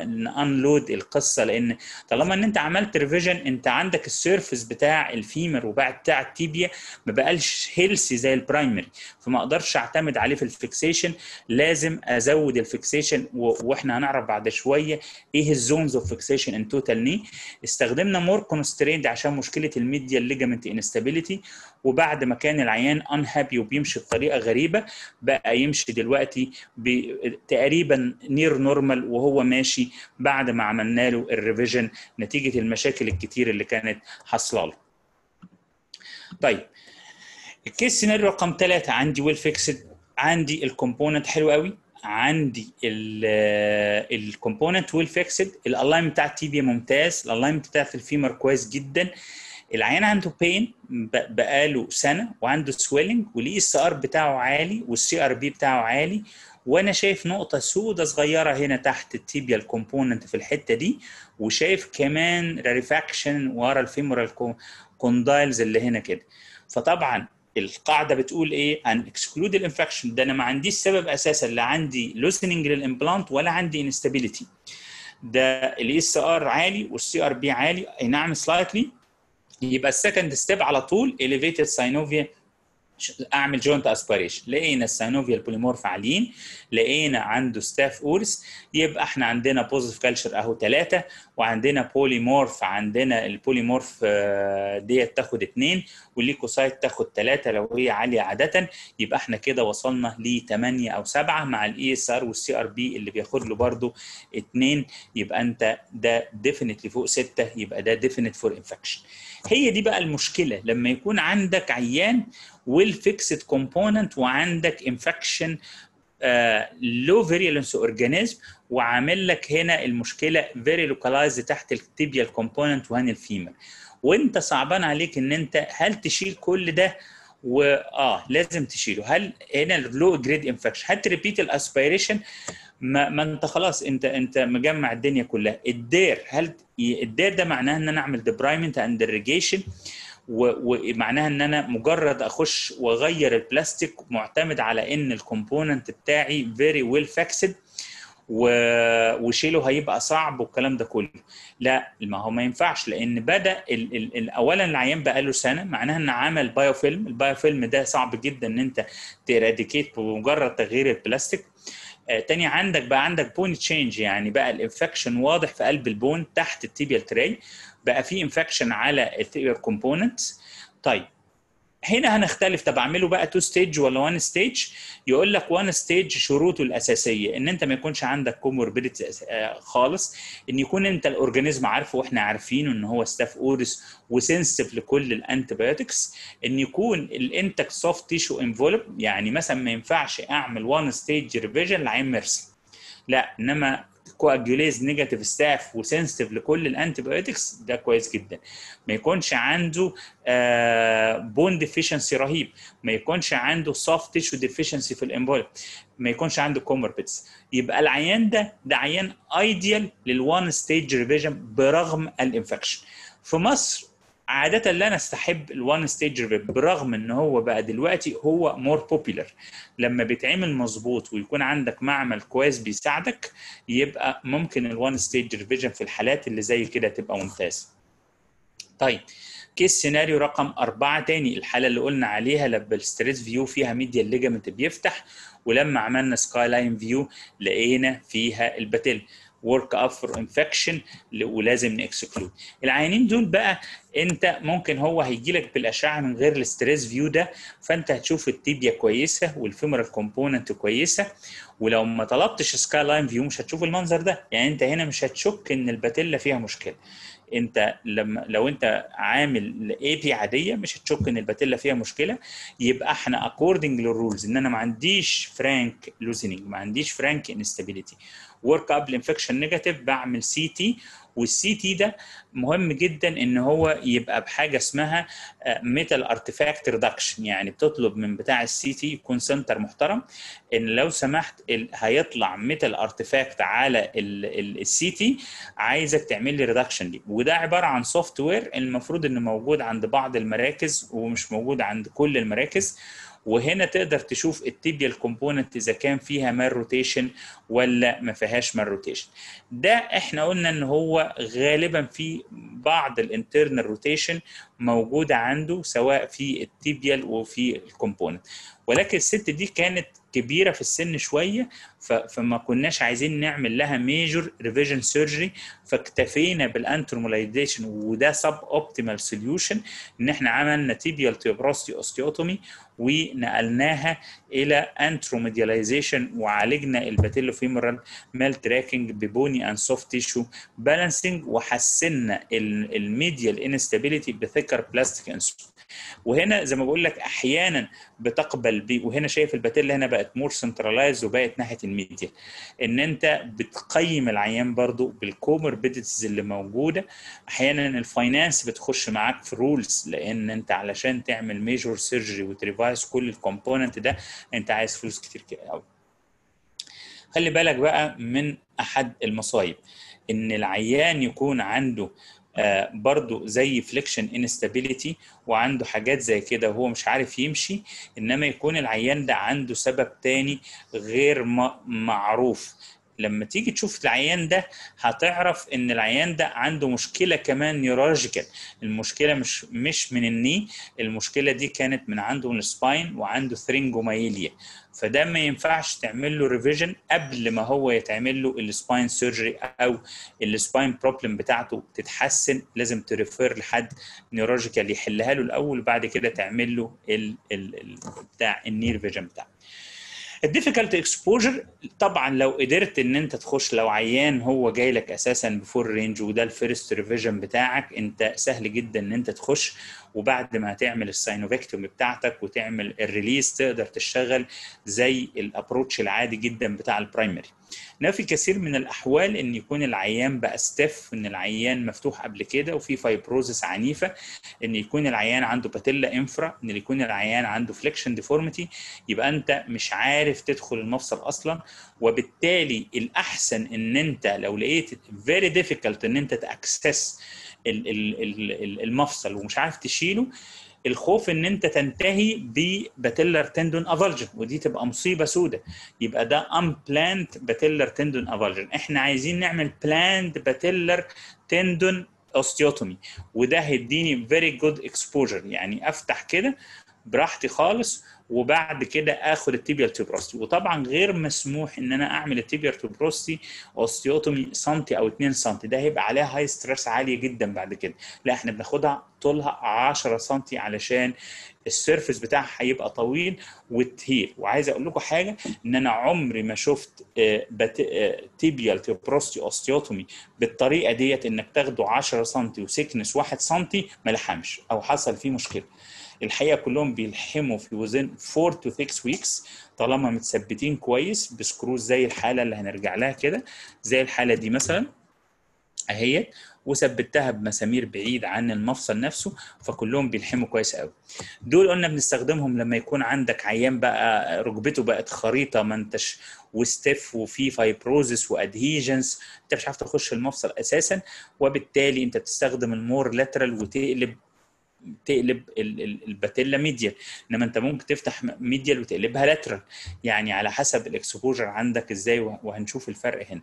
نانلود القصه، لان طالما ان انت عملت ريفيجن انت عندك السيرفيس بتاع الفيمر وبعد بتاع التيبيا ما بقالش هيلثي زي البرايمري، فما اقدرش اعتمد عليه في الفيكسيشن. لازم ازود الفيكسيشن، واحنا هنعرف بعد شويه ايه الزونز اوف فيكسيشن ان توتال ني. استخدمنا مور كونستريند عشان مشكله الميديال ليجامنت انستابيليتي، وبعد ما كان العيان ان هابي وبيمشي بطريقه غريبه بقى يمشي دلوقتي تقريبا نير نورمال وهو ماشي بعد ما عملنا له الريفيجن نتيجه المشاكل الكتير اللي كانت حاصله له. طيب الكيس سيناريو رقم ثلاثة، عندي ويل فيكسد، عندي الكومبوننت حلو قوي، عندي الكومبوننت ويل فيكسد، الالاينمنت بتاع التيبيا ممتاز، الالاينمنت بتاع الفيمر كويس جدا، العيان عنده بين بقاله سنه وعنده سويلنج، والاي اس ار بتاعه عالي والسي ار بي بتاعه عالي، وانا شايف نقطه سودة صغيره هنا تحت التيبيال كومبوننت في الحته دي، وشايف كمان راريفاكشن ورا الفيمورال كوندايلز اللي هنا كده. فطبعا القاعده بتقول ايه؟ ان اكسكلود الانفكشن ده انا ما عنديش سبب اساسا، لا عندي لوسننج للامبلانت ولا عندي انستابيليتي. ده الاي اس ار عالي والسي ار بي عالي، اي نعم سلايتلي، يبقى السكند ستيب على طول elevated synovial، اعمل جوينت اسبيريشن. لقينا الساينوفيال بوليمورف عاليين، لقينا عنده ستاف اورس، يبقى احنا عندنا بوزيتيف كالتشر اهو ثلاثه، وعندنا بوليمورف، عندنا البوليمورف ديت تاخد اثنين والليكوسايت تاخد ثلاثه لو هي عاليه عاده، يبقى احنا كده وصلنا ل ثمانية او سبعة مع الاي اس ار والسي ار بي اللي بياخد له برده اثنين، يبقى انت ده ديفينتلي فوق ستة، يبقى ده ديفينيت فور انفكشن. هي دي بقى المشكله لما يكون عندك عيان والفيكسد كومبوننت وعندك انفكشن لو فيريلنس اورجانيزم، وعامل لك هنا المشكله فيري لوكالايز تحت التيبيال كومبوننت وهن الفيمر، وانت صعبان عليك ان انت هل تشيل كل ده؟ واه لازم تشيله. هل هنا اللو جريد انفكشن هتريبيت الاسبيريشن؟ ما, ما انت خلاص انت انت مجمع الدنيا كلها. الدير، هل الدير ده معناه ان انا اعمل ديبرايمنت اند irrigation، ومعناها ان انا مجرد اخش واغير البلاستيك معتمد على ان الكومبوننت بتاعي فيري ويل فاكسد وشيله هيبقى صعب والكلام ده كله؟ لا، ما هو ما ينفعش، لان بدا ال ال اولا العيان بقى له سنه، معناها ان عمل بايوفيلم. البايوفيلم ده صعب جدا ان انت تيراديكيت بمجرد تغيير البلاستيك. آه تاني عندك بقى عندك بون تشينج، يعني بقى الانفكشن واضح في قلب البون تحت التيبيال تراي، بقى في انفكشن على التيبيال كومبوننتس. طيب هنا هنختلف، طب اعمله بقى تو ستيج ولا وان ستيج؟ يقول لك وان ستيج شروطه الاساسيه ان انت ما يكونش عندك كوموربيديتي خالص، ان يكون انت الاورجانيزم عارفه واحنا عارفينه ان هو ستاف اورس وسنسيتيف لكل الانتيبيوتكس، ان يكون الانتك سوفت تيشو انفولب، يعني مثلا ما ينفعش اعمل وان ستيج ريفيجن لعين ميرسي، لا، انما كواجوليز نيجاتيف ستاف وسنسيتيف لكل الانتيبيوتكس ده كويس جدا. ما يكونش عنده بون ديفيشنسي رهيب، ما يكونش عنده سوفت تيشو ديفيشنسي في الامبوليك، ما يكونش عنده كوموربيدز، يبقى العيان ده ده عيان ايديال للوان ستيج ريفيجن برغم الانفكشن. في مصر عادة لا نستحب الوان ستيج ريفيجن، برغم ان هو بقى دلوقتي هو مور بوبيلر. لما بيتعمل مظبوط ويكون عندك معمل كويس بيساعدك، يبقى ممكن الوان ستيج ريفيجن في الحالات اللي زي كده تبقى ممتازة. طيب كيس سيناريو رقم أربعة، تاني الحالة اللي قلنا عليها لما الستريس فيو فيها ميديال ليجامنت بيفتح، ولما عملنا سكاي لاين فيو لقينا فيها الباتيل ورك اب فور انفكشن ولازم نكسكلود. العيانين دول بقى انت ممكن هو هيجي لك بالاشعه من غير الستريس فيو ده، فانت هتشوف التيبيا كويسه والفيمورال كومبوننت كويسه، ولو ما طلبتش سكاي لاين فيو مش هتشوف المنظر ده. يعني انت هنا مش هتشك ان الباتيلا فيها مشكله، انت لما لو انت عامل اي بي عاديه مش هتشك ان الباتيلا فيها مشكله. يبقى احنا اكوردنج للرولز ان انا ما عنديش فرانك لوزنينج، ما عنديش فرانك انستابيليتي، ورك اب انفكشن نيجاتيف، بعمل سي تي، والسي تي ده مهم جدا ان هو يبقى بحاجه اسمها ميتال ارتيفاكت ريدكشن، يعني بتطلب من بتاع السي تي يكون سنتر محترم ان لو سمحت هيطلع ميتال ارتيفاكت على السي تي، عايزك تعمل لي ريدكشن دي. وده عباره عن سوفت وير المفروض انه موجود عند بعض المراكز ومش موجود عند كل المراكز، وهنا تقدر تشوف التيبيال كومبوننت اذا كان فيها مال روتيشن ولا ما فيهاش مال روتيشن. ده احنا قلنا ان هو غالبا في بعض الانترنال روتيشن موجوده عنده سواء في التيبيال وفي الكومبوننت، ولكن الست دي كانت كبيره في السن شويه، فما كناش عايزين نعمل لها ميجور ريفيجن سيرجري، فاكتفينا بالانترومولايزيشن، وده سب اوبتيمال سوليوشن ان احنا عملنا تيبيال تيوبراستي اوستيوتومي ونقلناها الى انتروميدياليزيشن، وعالجنا الباتيلوفيمورال مال تراكنج ببوني ان سوفت تيشو بالانسنج، وحسنا الميديال انستابيليتي بثيكر بلاستيك انسول. وهنا زي ما بقول لك احيانا بتقبل بي، وهنا شايف الباتيلا هنا بقت مور سنترلايز وبقت ناحيه الميديا، ان انت بتقيم العيان برضو بالكوموربيديتيز اللي موجوده. احيانا الفاينانس بتخش معاك في رولز، لان انت علشان تعمل ميجور سيرجري وتريفايز كل الكومبوننت ده انت عايز فلوس كتير قوي. خلي بالك بقى من احد المصايب، ان العيان يكون عنده آه برضو زي فليكشن انستابيليتي وعنده حاجات زي كده وهو مش عارف يمشي، انما يكون العيان ده عنده سبب تاني غير معروف. لما تيجي تشوف العيان ده هتعرف ان العيان ده عنده مشكله كمان نيورولوجيكال. المشكله مش مش من الني، المشكله دي كانت من عنده من السباين وعنده ثرينجومايليا. فده ما ينفعش تعمل له ريفيجن قبل ما هو يتعمل له السباين سيرجري او السباين بروبلم بتاعته تتحسن. لازم تريفير لحد نيورولوجيكال يحلها له الاول، وبعد كده تعمل له ال ال بتاع الني ريفيجن بتاعه. الديفيكالت اكسبوجر طبعا لو قدرت ان انت تخش، لو عيان هو جاي لك اساسا بفور رينج وده الفيرست ريفيجن بتاعك، انت سهل جدا ان انت تخش، وبعد ما تعمل الساينوفيكتومي بتاعتك وتعمل الريليس تقدر تشتغل زي الابروتش العادي جدا بتاع البرايمري. انما في كثير من الاحوال ان يكون العيان بقى ستيف، ان العيان مفتوح قبل كده وفي فايبروزس عنيفه، ان يكون العيان عنده باتيلا انفرا، ان يكون العيان عنده فليكشن ديفورميتي، يبقى انت مش عارف تدخل المفصل اصلا. وبالتالي الاحسن ان انت لو لقيت فيري ديفيكالت ان انت تاكسس المفصل ومش عارف تشيله، الخوف ان انت تنتهي بباتيلر تندون افالجن، ودي تبقى مصيبه سودة. يبقى ده unplanned باتيلر تندون افالجن. احنا عايزين نعمل planned باتيلر تندون اوستيوتومي، وده هيديني very good exposure، يعني افتح كده براحتي خالص وبعد كده اخد التيبيال تيوبروستي. وطبعا غير مسموح ان انا اعمل التيبيال تيوبروستي اوستيوتومي سنتي او اتنين سنتي، ده هيبقى عليها هاي ستريس عاليه جدا بعد كده. لا، احنا بناخدها طولها عشرة سنتي علشان السيرفس بتاعها هيبقى طويل وتهيل. وعايز اقول لكم حاجه، ان انا عمري ما شفت تيبيال تيوبروستي اوستيوتومي بالطريقه ديت، انك تاخده عشرة سنتي وسكنس واحد سنتي ما لحمش او حصل فيه مشكله. الحقيقه كلهم بيلحموا في وزن four to six weeks طالما متثبتين كويس بسكروز زي الحاله اللي هنرجع لها كده، زي الحاله دي مثلا اهيت، وثبتها بمسامير بعيد عن المفصل نفسه، فكلهم بيلحموا كويس قوي. دول قلنا بنستخدمهم لما يكون عندك عيان بقى ركبته بقت خريطه، ما انتش وستيف وفي فايبروزس وادهيجنس، انت مش عارف تخش المفصل اساسا، وبالتالي انت بتستخدم المور لاترال وتقلب تقلب الباتيلا ميديال. انما انت ممكن تفتح ميديال وتقلبها لاترال، يعني على حسب الاكسبوجر عندك ازاي، وهنشوف الفرق هنا.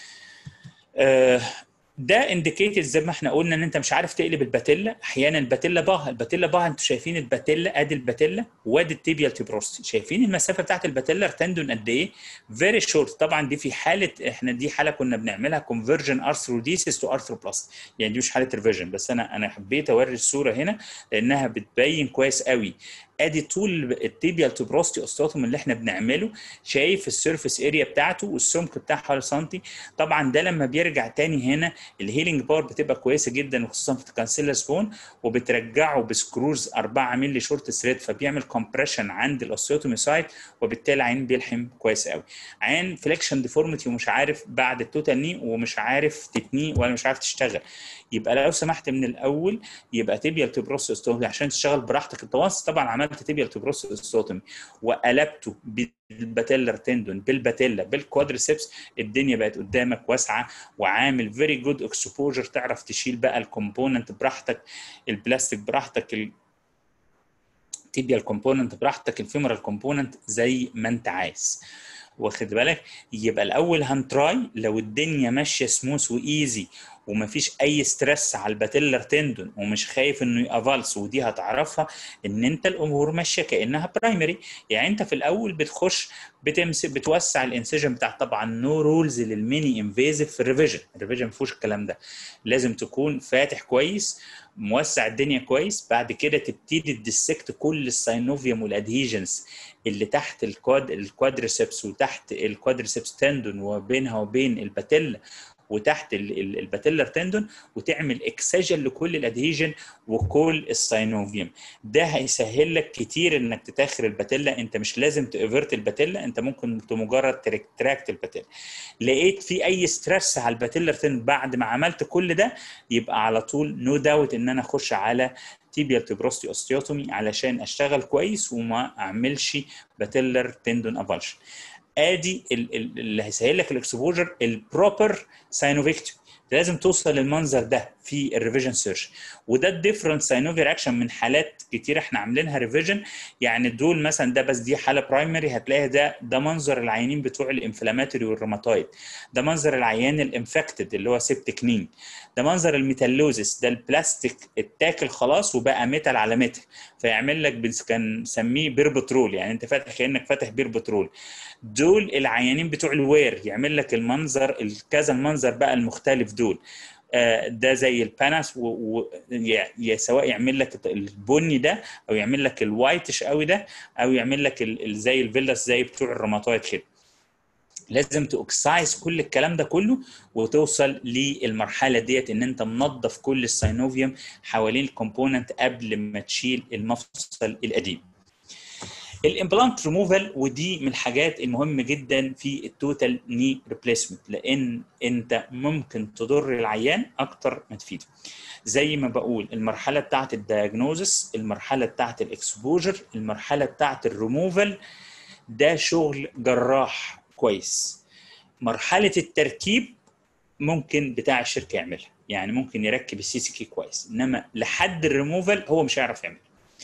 آه ده انديكيتد زي ما احنا قلنا ان انت مش عارف تقلب الباتيلا. احيانا الباتيلا باها، الباتيلا باها انتوا شايفين الباتيلا، ادي الباتيلا وادي التيبيال تيبروستي، شايفين المسافه بتاعت الباتيلا تندون قد ايه؟ فيري شورت. طبعا دي في حاله، احنا دي حاله كنا بنعملها كونفرجن ارثروديسيس تو ارثروبلاست، يعني دي مش حاله ريفيجن، بس انا انا حبيت اوري الصوره هنا لانها بتبين كويس قوي. ادي طول التيبيال تيبروستي اوستيوتوم اللي احنا بنعمله، شايف السيرفيس اريا بتاعته والسمك بتاعها حوالي سنتي. طبعا ده لما بيرجع تاني هنا الهيلينج باور بتبقى كويسه جدا، وخصوصا في الكانسيلس بون، وبترجعه بسكروز أربعة مللي شورت ثريد، فبيعمل كومبريشن عند الاوستيوتومي سايت، وبالتالي عين بيلحم كويس قوي. عين فليكشن ديفورميتي ومش عارف بعد التوتال ني ومش عارف تتني ولا مش عارف تشتغل، يبقى لو سمحت من الاول يبقى تيبيال تيبروستي اوستيوتومي عشان تشتغل براحتك. انت وانس طبعا عملت تيبيال تيبروستي اوستيوتومي وقلبته بالباتيلر تندون بالباتيلا بالكوادريسبس، الدنيا بقت قدامك واسعه وعامل فيري جود اكسبوجر، تعرف تشيل بقى الكومبوننت براحتك، البلاستيك براحتك، التيبيال كومبوننت براحتك، الفيمورال كومبوننت زي ما انت عايز، واخد بالك. يبقى الاول هنتراي لو الدنيا ماشيه سموث وايزي ومفيش اي ستريس على الباتيلر تندون ومش خايف انه يافالس، ودي هتعرفها ان انت الامور ماشيه كانها برايمري. يعني انت في الاول بتخش بتمسك بتوسع الانسجن بتاع، طبعا نو رولز للميني انفيزيف في الريفيجن، الريفيجن ما فيهوش الكلام ده، لازم تكون فاتح كويس موسع الدنيا كويس. بعد كده تبتدي تديسكت كل الساينوفيوم والادهيجنز اللي تحت الكواد الكوادريسبس وتحت الكوادريسبس تندون وبينها وبين الباتيلا وتحت الباتيلر تندون، وتعمل اكسجن لكل الادهيجن وكل الساينوفيوم. ده هيسهل لك كتير انك تتاخر الباتيلا، انت مش لازم تافرت الباتيلا، انت ممكن مجرد تراكت الباتيلا. لقيت في اي ستريس على الباتيلر تندون بعد ما عملت كل ده، يبقى على طول نو داوت ان انا اخش على تيبيال تيبروستي اوستيوتومي علشان اشتغل كويس وما اعملش باتيلر تندون افالشن. ادي اللي هيسهل لك الاكسبوجر البروبر ساينوفيكتومي. لازم توصل للمنظر ده في الريفيجن سيرش، وده الديفرنت ساينوفي رياكشن من حالات كتير احنا عاملينها ريفيجن. يعني دول مثلا ده بس دي حاله برايمري، هتلاقي ده ده منظر العيانين بتوع الانفلاماتوري والروماتويد، ده منظر العيان الانفكتد اللي هو سيبتيك نين، ده منظر الميتالوزيس، ده البلاستيك اتاكل خلاص وبقى ميتال على ميتال، فيعمل لك كان نسميه بير بترول، يعني انت فاتح كانك فاتح بير بترول. دول العيانين بتوع الوير يعمل لك المنظر كذا المنظر بقى المختلف دول. ده زي الباناس و... و... يا سواء يعمل لك البني ده او يعمل لك الوايتش قوي ده او يعمل لك ال... زي الفيلاس زي بتوع الروماتويد كده. لازم تأكسايز كل الكلام ده كله وتوصل للمرحله ديت ان انت منظف كل الساينوفيوم حوالين الكومبوننت قبل ما تشيل المفصل القديم. الامبلانت ريموفال ودي من الحاجات المهمه جدا في التوتال ني ريبليسمنت، لان انت ممكن تضر العيان اكتر ما تفيده. زي ما بقول المرحله بتاعه الدايجنوزس، المرحله بتاعه الاكسبوجر، المرحله بتاعه الريموفال، ده شغل جراح كويس. مرحله التركيب ممكن بتاع الشركه يعملها، يعني ممكن يركب السي سي كي كويس، انما لحد الريموفال هو مش هيعرف يعملها.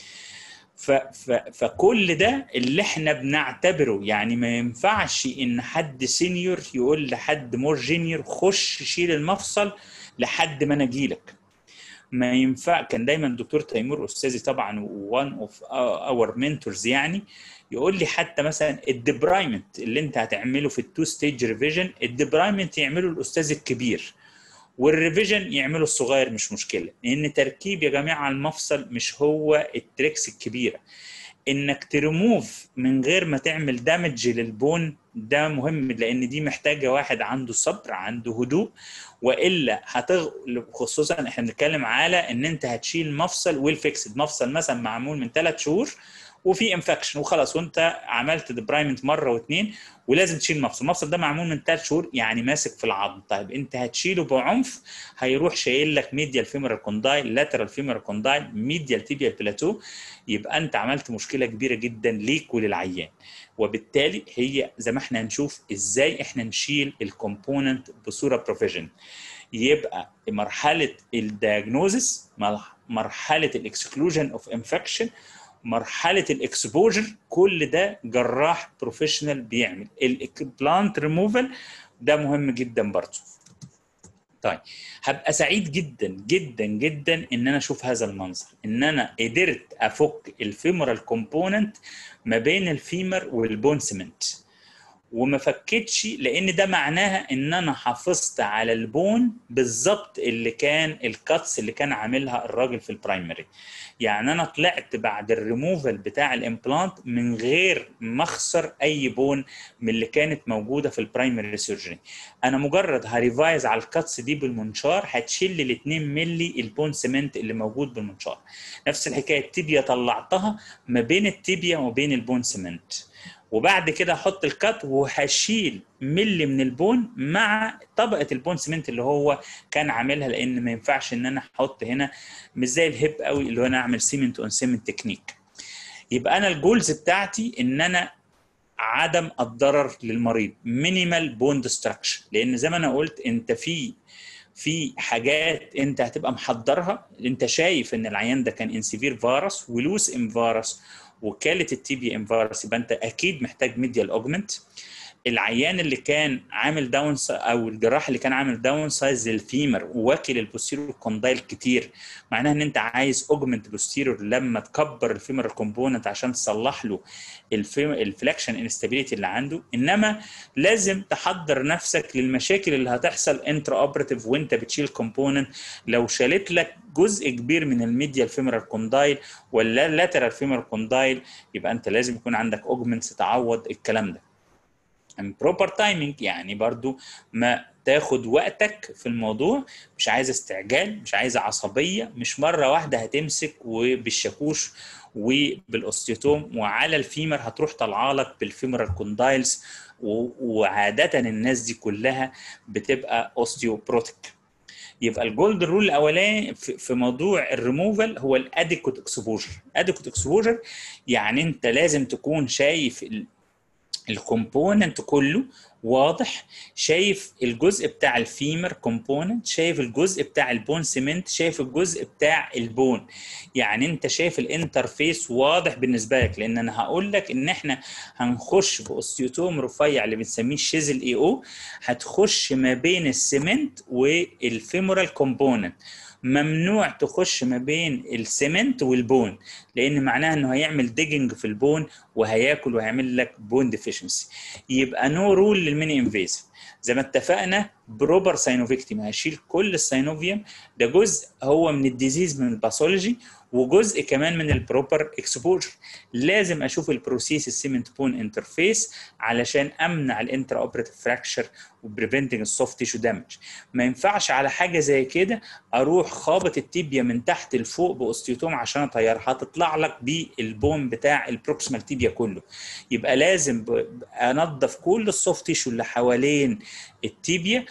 ف ف فكل ده اللي احنا بنعتبره، يعني ما ينفعش ان حد سينيور يقول لحد مور جينيور خش شيل المفصل لحد ما انا اجيلك. ما ينفع. كان دايما الدكتور تيمور استاذي طبعا وان اوف اور منتورز، يعني يقول لي حتى مثلا الديبرايمنت اللي انت هتعمله في التو ستيج ريفيجن، الديبرايمنت يعمله الاستاذ الكبير والريفيجن يعمله الصغير، مش مشكله، لان تركيب يا جماعه المفصل مش هو التريكس الكبيره. انك تريموف من غير ما تعمل دامج للبون ده مهم، لان دي محتاجه واحد عنده صبر عنده هدوء، والا هتغ... خصوصا احنا بنتكلم على ان انت هتشيل مفصل ويل فيكسد، مفصل مثلا معمول من ثلاث شهور وفي انفكشن وخلاص، وانت عملت ديبرايمنت مره واثنين ولازم تشيل مفصل، المفصل ده معمول من ثلاث شهور يعني ماسك في العظم. طيب انت هتشيله بعنف، هيروح شايل لك ميديال فيمورال كوندايل، لاترال فيمورال كوندايل، ميديال تيبيال بلاتو، يبقى انت عملت مشكله كبيره جدا ليك وللعيان. وبالتالي هي زي ما احنا هنشوف ازاي احنا نشيل الكومبوننت بصوره بروفيشنال. يبقى مرحله الدياجنوزس، مرحله الاكسكلوجن اوف انفكشن، مرحله الاكسبوجر، كل ده جراح بروفيشنال بيعمل. الامبلانت ريموفال ده مهم جدا برضه. طيب هبقى سعيد جدا جدا جدا ان انا اشوف هذا المنظر، ان انا قدرت افك الفيمورال كومبوننت ما بين الفيمر والبون سيمنت وما فكتش، لان ده معناها ان انا حافظت على البون بالظبط اللي كان الكاتس اللي كان عاملها الراجل في البرايمري. يعني انا طلعت بعد الريموفال بتاع الامبلانت من غير ما اخسر اي بون من اللي كانت موجوده في البرايمري سيرجري. انا مجرد هريفايز على الكاتس دي بالمنشار هتشيل لي الاثنين ملي البون سيمنت اللي موجود بالمنشار. نفس الحكايه التيبيا طلعتها ما بين التيبيا وما بين البون سيمنت، وبعد كده احط الكات وهشيل ملي من البون مع طبقه البون سيمنت اللي هو كان عاملها، لان ما ينفعش ان انا احط هنا مش زي الهيب قوي اللي هو انا اعمل سيمنت اون سيمنت تكنيك. يبقى انا الجولز بتاعتي ان انا عدم الضرر للمريض، مينيمال بون ديستراكشن، لان زي ما انا قلت انت في في حاجات انت هتبقى محضرها، انت شايف ان العيان ده كان انسيفير فيروس ولوس ام فيروس وكاله التي بي ام فيروس، يبقى انت اكيد محتاج ميديال اوجمنت. العيان اللي كان عامل داون او الجراح اللي كان عامل داون سايز للفيمر وواكل البوستيريور كوندايل كتير، معناها ان انت عايز اوجمنت بوستيريور لما تكبر الفيمر كومبوننت عشان تصلح له الفلكشن انستابيليتي اللي عنده. انما لازم تحضر نفسك للمشاكل اللي هتحصل انترا اوبراتيف وانت بتشيل كومبوننت. لو شالت لك جزء كبير من الميديال فيمورال كوندايل ولا اللاترال فيمورال كوندايل، يبقى انت لازم يكون عندك اوجمنتس تعوض الكلام ده. بروبر تايمينج، يعني برضو ما تاخد وقتك في الموضوع، مش عايز استعجال، مش عايز عصبيه، مش مره واحده هتمسك وبالشاكوش وبالاوستيوتوم وعلى الفيمر هتروح طالعه لك بالفيمورال كوندايلز، وعاده الناس دي كلها بتبقى اوستيوبروتيك. يبقى الجولد رول الاولاني في موضوع الريموفال هو الاديكوت اكسبوجر. اديكوت اكسبوجر يعني انت لازم تكون شايف الكومبوننت كله واضح، شايف الجزء بتاع الفيمر كومبوننت، شايف الجزء بتاع البون سيمنت، شايف الجزء بتاع البون. يعني انت شايف الانترفيس واضح بالنسبه لك، لان انا هقول لك ان احنا هنخش باوستيوتوم رفيع اللي بنسميه الشيزل اي او، هتخش ما بين السيمنت والفيمورال كومبوننت. ممنوع تخش ما بين السيمنت والبون، لان معناها انه هيعمل ديجنج في البون وهياكل وهيعمل لك بون ديفيشنسي. يبقى نو رول للميني انفيزيف. زي ما اتفقنا بروبر ساينوفيكتيمي هشيل كل الساينوفيوم، ده جزء هو من الديزيز من الباثولوجي وجزء كمان من البروبر اكسبوجر. لازم اشوف البروسيس السيمنت بون انترفيس علشان امنع الانترا اوبريتيف فراكشر وبريفنتنج السوفت تيشو دامج. ما ينفعش على حاجه زي كده اروح خابط التيبيا من تحت لفوق باوستيوتوم عشان اطيرها، هتطلع لك بالبون بتاع البروكسيمال تيبيا كله. يبقى لازم انظف كل السوفت تيشو اللي حوالين التيبيا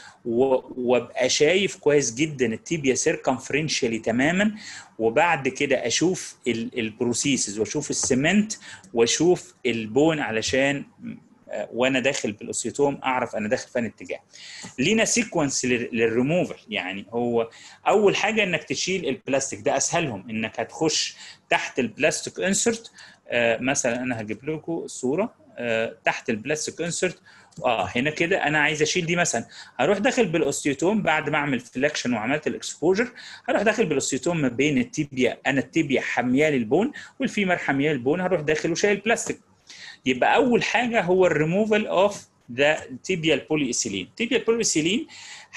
وابقى شايف كويس جدا التيبيا سيركمفرنشالي تماما، وبعد كده اشوف البروسيسز واشوف السمنت واشوف البون علشان وانا داخل بالاوسيتوم اعرف انا داخل فين اتجاه. لينا سيكونس للريموفل. يعني هو اول حاجه انك تشيل البلاستيك، ده اسهلهم، انك هتخش تحت البلاستيك انسرت. آه مثلا انا هجيب لكم الصوره آه تحت البلاستيك انسرت. اه هنا كده انا عايز اشيل دي مثلا، هروح داخل بالاوستيوتوم بعد ما اعمل فليكشن وعملت الاكسبوجر، هروح داخل بالاوستيوتوم ما بين التيبيا، انا التيبيا حاميال البون والفيمر حاميال البون، هروح داخل وشايل البلاستيك. يبقى اول حاجه هو الريموفال اوف ذا تيبيال بوليإيثيلين. تيبيال بوليإيثيلين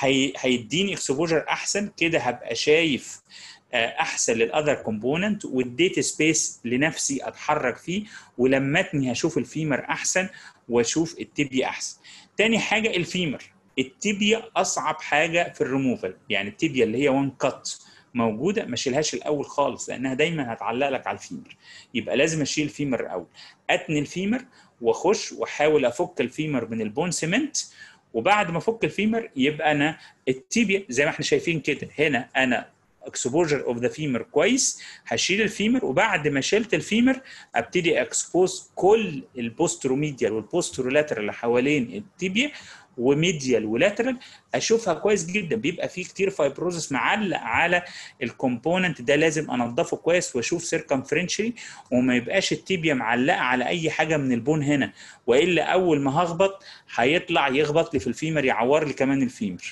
هيديني اكسبوجر احسن كده، هبقى شايف احسن للاذر كومبوننت والديتا سبيس لنفسي اتحرك فيه، ولمتني هشوف الفيمر احسن واشوف التيبيا احسن. تاني حاجه الفيمر، التيبيا اصعب حاجه في الريموفال. يعني التيبيا اللي هي وان كات موجوده ما اشيلهاش الاول خالص، لانها دايما هتعلق لك على الفيمر. يبقى لازم اشيل الفيمر الاول، اتني الفيمر واخش واحاول افك الفيمر من البون سيمنت، وبعد ما افك الفيمر يبقى انا التيبيا زي ما احنا شايفين كده. هنا انا اكسبوجر اوف ذا فيمر كويس، هشيل الفيمر، وبعد ما شلت الفيمر ابتدي اكسبوز كل البوستروميديال والبوسترولاترال اللي حوالين التيبيا وميديال ولاترال، اشوفها كويس جدا. بيبقى فيه كتير فايبروزس معلق على الكومبوننت ده، لازم انضفه كويس واشوف سيركمفرنشلي، وما يبقاش التيبيا معلقه على اي حاجه من البون هنا، والا اول ما هخبط هيطلع يخبط لي في الفيمر، يعور لي كمان الفيمر.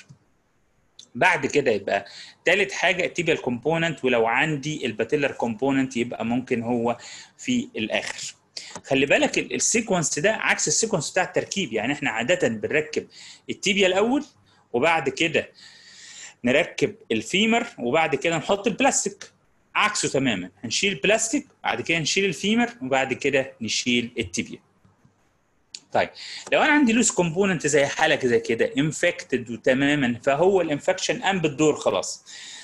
بعد كده يبقى ثالث حاجه التيبيال كومبوننت، ولو عندي الباتيلر كومبوننت يبقى ممكن هو في الاخر. خلي بالك السيكونس ده عكس السيكونس بتاع التركيب. يعني احنا عاده بنركب التيبيا الاول، وبعد كده نركب الفيمر، وبعد كده نحط البلاستيك. عكسه تماما، هنشيل البلاستيك بعد كده نشيل الفيمر وبعد كده نشيل التيبيا. طيب لو انا عندي لوس كومبوننت زي حالك زي كده انفكتد وتماما، فهو الانفكشن قام بالدور خلاص،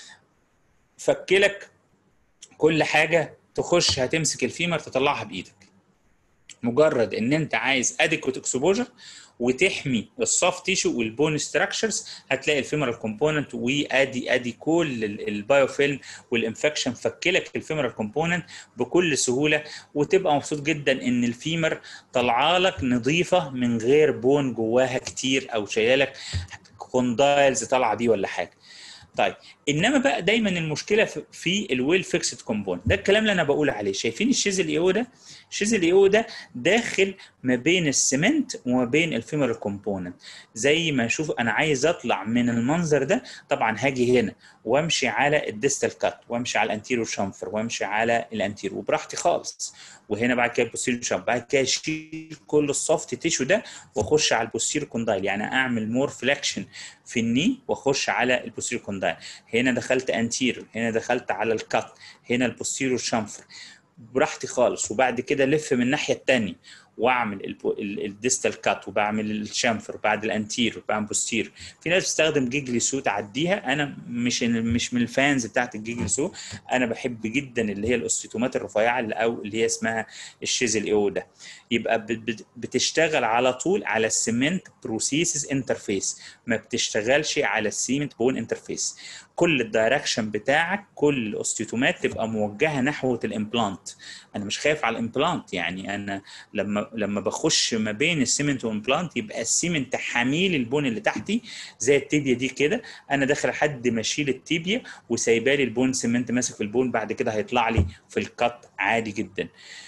فكلك كل حاجه، تخش هتمسك الفيمر تطلعها بايدك. مجرد ان انت عايز اديكوت اكسبوجر وتحمي السوفت تيشو والبون ستراكشرز، هتلاقي الفيمورال كومبوننت وادي ادي كل البايوفيلم والانفكشن فكلك الفيمورال كومبوننت بكل سهوله، وتبقى مبسوط جدا ان الفيمر طالعه لك نظيفه من غير بون جواها كتير او شايلك كوندايلز طالعه دي ولا حاجه. طيب انما بقى دايما المشكله في الويل فيكسد كومبوننت ده، الكلام اللي انا بقول عليه. شايفين الشيزل اي او ده؟ الشيزل اي او ده داخل ما بين السمنت وما بين الفيمورال كومبوننت. زي ما اشوف انا عايز اطلع من المنظر ده، طبعا هاجي هنا وامشي على الديستال كات وامشي على الانتيريور شامفر وامشي على الانتيريور وبراحتي خالص، وهنا بعد كده البوستيريور شامفر، بعد كده اشيل كل السوفت تيشو ده واخش على البوستيريور كوندايل. يعني اعمل مور فليكشن في الني واخش على البوستيريور كوندايل. هنا دخلت انتيريور، هنا دخلت على الكات، هنا البوستيريور شامفر براحتي خالص، وبعد كده الف من الناحيه الثانيه واعمل الديستال كات وبعمل الشامفر بعد الانتير وبعمل بوستير. في ناس بتستخدم جيجلي سو تعديها، انا مش مش من الفانز بتاعت الجيجلي سو، انا بحب جدا اللي هي الاوستيتومات الرفيعه اللي او اللي هي اسمها الشيزل اي او ده. يبقى بتشتغل على طول على السيمنت بروسيسز انترفيس، ما بتشتغلش على السيمنت بون انترفيس. كل الدايركشن بتاعك، كل الاوستيوتومات تبقى موجهه نحو الامبلانت. انا مش خايف على الامبلانت، يعني انا لما لما بخش ما بين السيمنت والامبلانت يبقى السيمنت حميل البون اللي تحتي زي التيبيا دي كده، انا داخل لحد ما اشيل التيبيا وسايبالي البون سيمنت ماسك في البون، بعد كده هيطلع لي في الكات عادي جدا.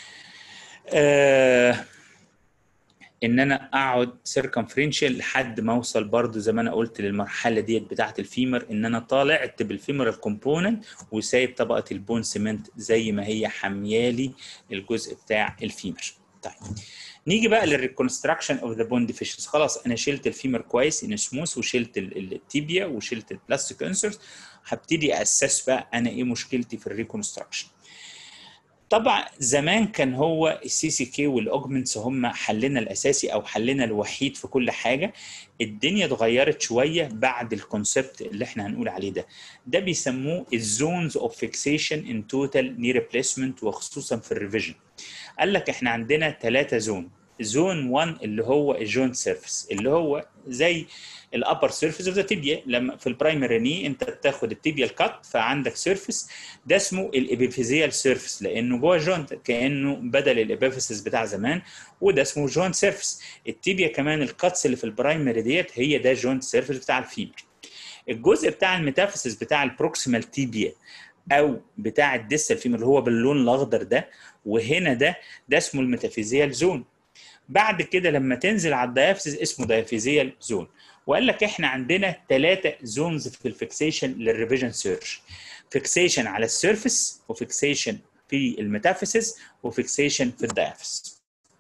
آه ان انا اقعد سيركمفرنشال لحد ما اوصل برضو زي ما انا قلت للمرحله ديت بتاعه الفيمر، ان انا طالعت بالفيمر الكومبوننت وسايب طبقه البون سيمنت زي ما هي حميالي الجزء بتاع الفيمر. طيب نيجي بقى للريكونستراكشن اوف ذا بون ديفيشنسي. خلاص انا شلت الفيمر كويس ان سموث، وشلت التيبيا وشلت البلاستيك انسرت، هبتدي اسس بقى انا ايه مشكلتي في الريكونستراكشن. طبعا زمان كان هو السي سي كي والاوجمنتس هم حلنا الاساسي او حلنا الوحيد في كل حاجه. الدنيا اتغيرت شويه بعد الكونسبت اللي احنا هنقول عليه ده ده بيسموه الزونز اوف فيكسيشن ان توتال ني ريبليسمنت، وخصوصا في الريفيجن. قال لك احنا عندنا ثلاثه زون. زون واحد اللي هو الجوينت سيرفيس، اللي هو زي الابر سيرفيس اوف ذا تيبيا. لما في البرايمري ني انت بتاخد التيبيا الكات فعندك سيرفيس، ده اسمه الابيفيزيال سيرفيس لانه جوه جوينت كانه بدل الابيفيسيس بتاع زمان، وده اسمه جوينت سيرفيس. التيبيا كمان الكاتس اللي في البرايمري ديت هي ده جوينت سيرفيس بتاع الفيمر. الجزء بتاع الميتافيسيس بتاع البروكسيمال تيبيا او بتاع الديستال فيمر اللي هو باللون الاخضر ده، وهنا ده ده اسمه الميتافيزيال زون. بعد كده لما تنزل على الدايافيزيس اسمه دايافيزيال زون. وقال لك احنا عندنا ثلاثه زونز في الفيكسيشن للريفيجن سيرش: فيكسيشن على السيرفيس، وفيكسيشن في الميتافيزيس، وفيكسيشن في الدايافيزيس.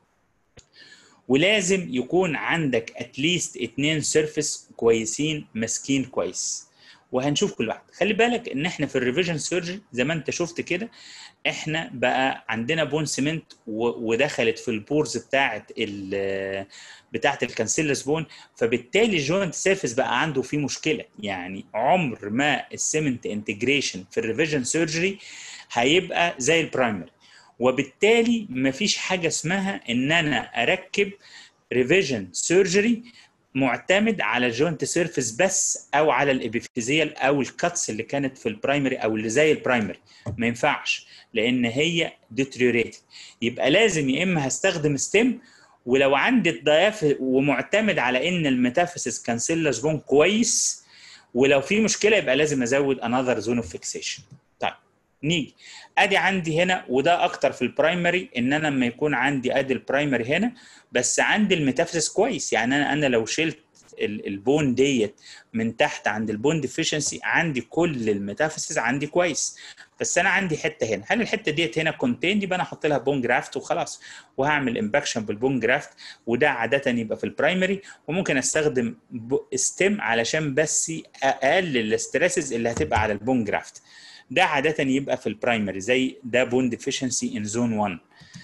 ولازم يكون عندك اتليست اتنين سيرفيس كويسين ماسكين كويس، وهنشوف كل واحد. خلي بالك ان احنا في الريفيجن سيرجري زي ما انت شفت كده احنا بقى عندنا بون سيمنت ودخلت في البورز بتاعه ال بتاعه الكانسيلس بون، فبالتالي الجوينت سيرفيس بقى عنده فيه مشكله. يعني عمر ما السيمنت انتجريشن في الريفيجن سيرجري هيبقى زي البرايمري، وبالتالي مفيش حاجه اسمها ان انا اركب ريفيجن سيرجري معتمد على الجوينت سيرفيس بس او على الابيفيزيال او الكاتس اللي كانت في البرايمري او اللي زي البرايمري. ما ينفعش لان هي ديتريوريتد. يبقى لازم يا اما هستخدم ستيم، ولو عندي الدياف ومعتمد على ان الميتافيسيس كانسيلس بون كويس، ولو في مشكله يبقى لازم ازود انذر زون اوف فيكسيشن. طيب نيجي ادي عندي هنا، وده اكتر في البرايمري، ان انا لما يكون عندي ادي البرايمري هنا بس عندي الميتافيسيس كويس. يعني انا انا لو شلت البون ديت من تحت عند البون ديفيشنسي عندي كل الميتافيسيس عندي كويس، بس انا عندي حته هنا، هل الحته ديت هنا كونتين؟ يبقى انا احط لها بون جرافت وخلاص، وهعمل امباكشن بالبون جرافت، وده عاده يبقى في البرايمري. وممكن استخدم ستيم علشان بس اقلل الاستريسز اللي هتبقى على البون جرافت. ده عاده يبقى في البرايمري زي ده بون ديفيشنسي ان زون واحد.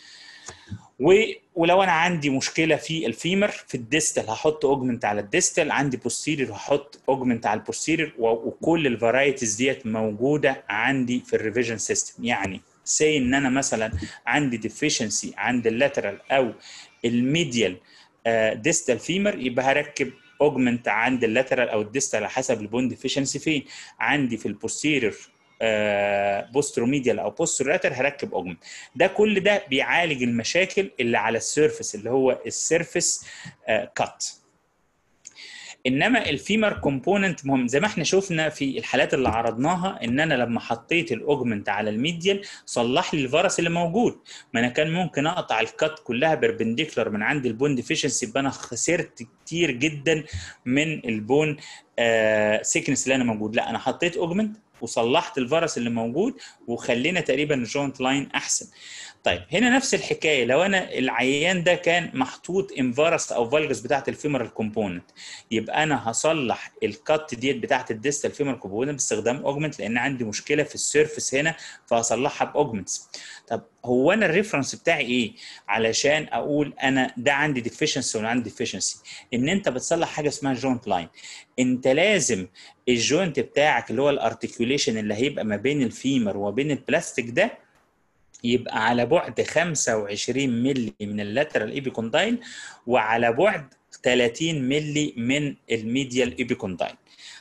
ولو انا عندي مشكله في الفيمر في الديستال هحط اوجمنت على الديستال، عندي بوستيرير هحط اوجمنت على البوستيرير، وكل الفرايتيز ديت موجوده عندي في الريفيجن سيستم. يعني سي ان انا مثلا عندي ديفيشنسي عند اللاترال او الميديال ديستال فيمر، يبقى هركب اوجمنت عند اللاترال او الديستال على حسب البون ديفيشنسي فين. عندي في البوستيرير بوستروميديال او بوسترولاتر هركب اوجمنت. ده كل ده بيعالج المشاكل اللي على السيرفس اللي هو السيرفس كات. انما الفيمر كومبوننت مهم زي ما احنا شفنا في الحالات اللي عرضناها، ان انا لما حطيت الاوجمنت على الميديال صلح لي الفرس اللي موجود. ما انا كان ممكن اقطع الكات كلها بيربنديكولار من عند البون ديفيشنسي، يبقى انا خسرت كتير جدا من البون آه سيكنس اللي انا موجود. لا انا حطيت اوجمنت وصلحت الفرس اللي موجود وخلينا تقريبا الجوينت لاين احسن. طيب هنا نفس الحكايه، لو انا العيان ده كان محطوط انفارس او فالجس بتاعه الفيمرال كومبوننت، يبقى انا هصلح الكات ديت بتاعه الديستال فيمرال كومبوننت باستخدام اوجمنت، لان عندي مشكله في السيرفس هنا فهصلحها باوجمنتس. طب هو انا الريفرنس بتاعي ايه علشان اقول انا ده عندي ديفيشنسي ولا عندي ديفيشنسي؟ ان انت بتصلح حاجه اسمها جوينت لاين. انت لازم الجوينت بتاعك اللي هو الارتكيوليشن اللي هيبقى ما بين الفيمر وبين البلاستيك ده يبقى على بعد خمسة وعشرين مللي من اللاترال ايبيكوندايل وعلى بعد ثلاثين مللي من الميديال ايبيكوندايل.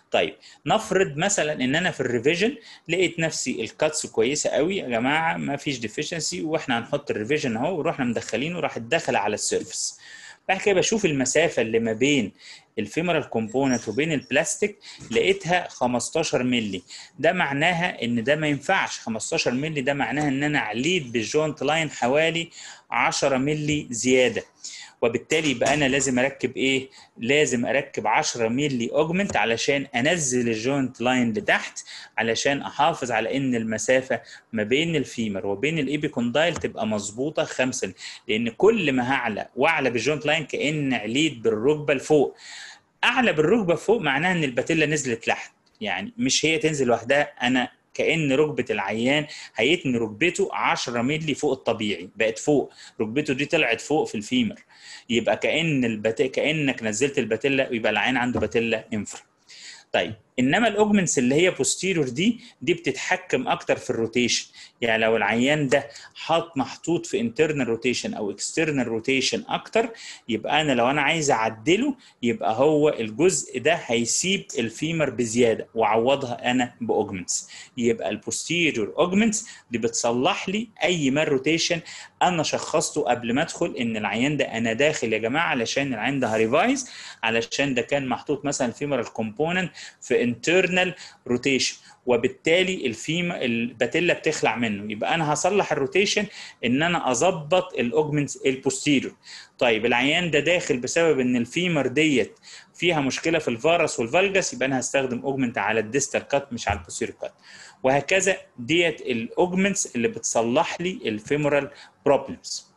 طيب نفرض مثلا ان انا في الريفيجن لقيت نفسي الكاتس كويسه قوي يا جماعه، ما فيش ديفيشنسي، واحنا هنحط الريفيجن اهو ورحنا مدخلينه راح اتدخل على السيرفس. بعد كده بشوف المسافه اللي ما بين الفيمورال كومبوننت وبين البلاستيك لقيتها خمستاشر مللي. ده معناها ان ده ما ينفعش. خمستاشر مللي ده معناها ان انا عليت بالجوينت لاين حوالي عشرة مللي زياده، وبالتالي يبقى انا لازم اركب ايه؟ لازم اركب عشرة مللي اوجمنت علشان انزل الجوينت لاين لتحت، علشان احافظ على ان المسافه ما بين الفيمر وبين الايبيكوندايل تبقى مظبوطه خمسة، لان كل ما هعلى واعلى بالجوينت لاين كأن عليت بالركبه لفوق. اعلى بالركبه فوق معناها ان الباتيلا نزلت تحت، يعني مش هي تنزل لوحدها، انا كأن ركبة العيان هيتني ركبته عشرة مللي فوق الطبيعي، بقت فوق، ركبته دي طلعت فوق في الفيمر، يبقى كأن البت... كأنك نزلت الباتيلا، يبقى العيان عنده باتيلا انفرا. طيب انما الاوجمنتس اللي هي بوستيرور دي دي بتتحكم اكتر في الروتيشن، يعني لو العيان ده حاط محطوط في انترنال روتيشن او اكسترنال روتيشن اكتر، يبقى انا لو انا عايز اعدله يبقى هو الجزء ده هيسيب الفيمر بزياده واعوضها انا باوجمنتس. يبقى البوستيرور اوجمنتس دي بتصلح لي اي مال روتيشن انا شخصته قبل ما ادخل ان العيان ده انا داخل يا جماعه علشان العيان ده هريفايز، علشان ده كان محطوط مثلا الفيمرال كومبوننت في internal rotation، وبالتالي الفيما الباتيلا بتخلع منه، يبقى انا هصلح الروتيشن ان انا اظبط الاوجمنتس البوستيريور. طيب العيان ده داخل بسبب ان الفيمر ديت فيها مشكله في الفارس والفالجس، يبقى انا هستخدم اوجمنت على الديستال كات مش على البوستيريور كات، وهكذا. ديت الاوجمنتس اللي بتصلح لي الفيمورال بروبلمز.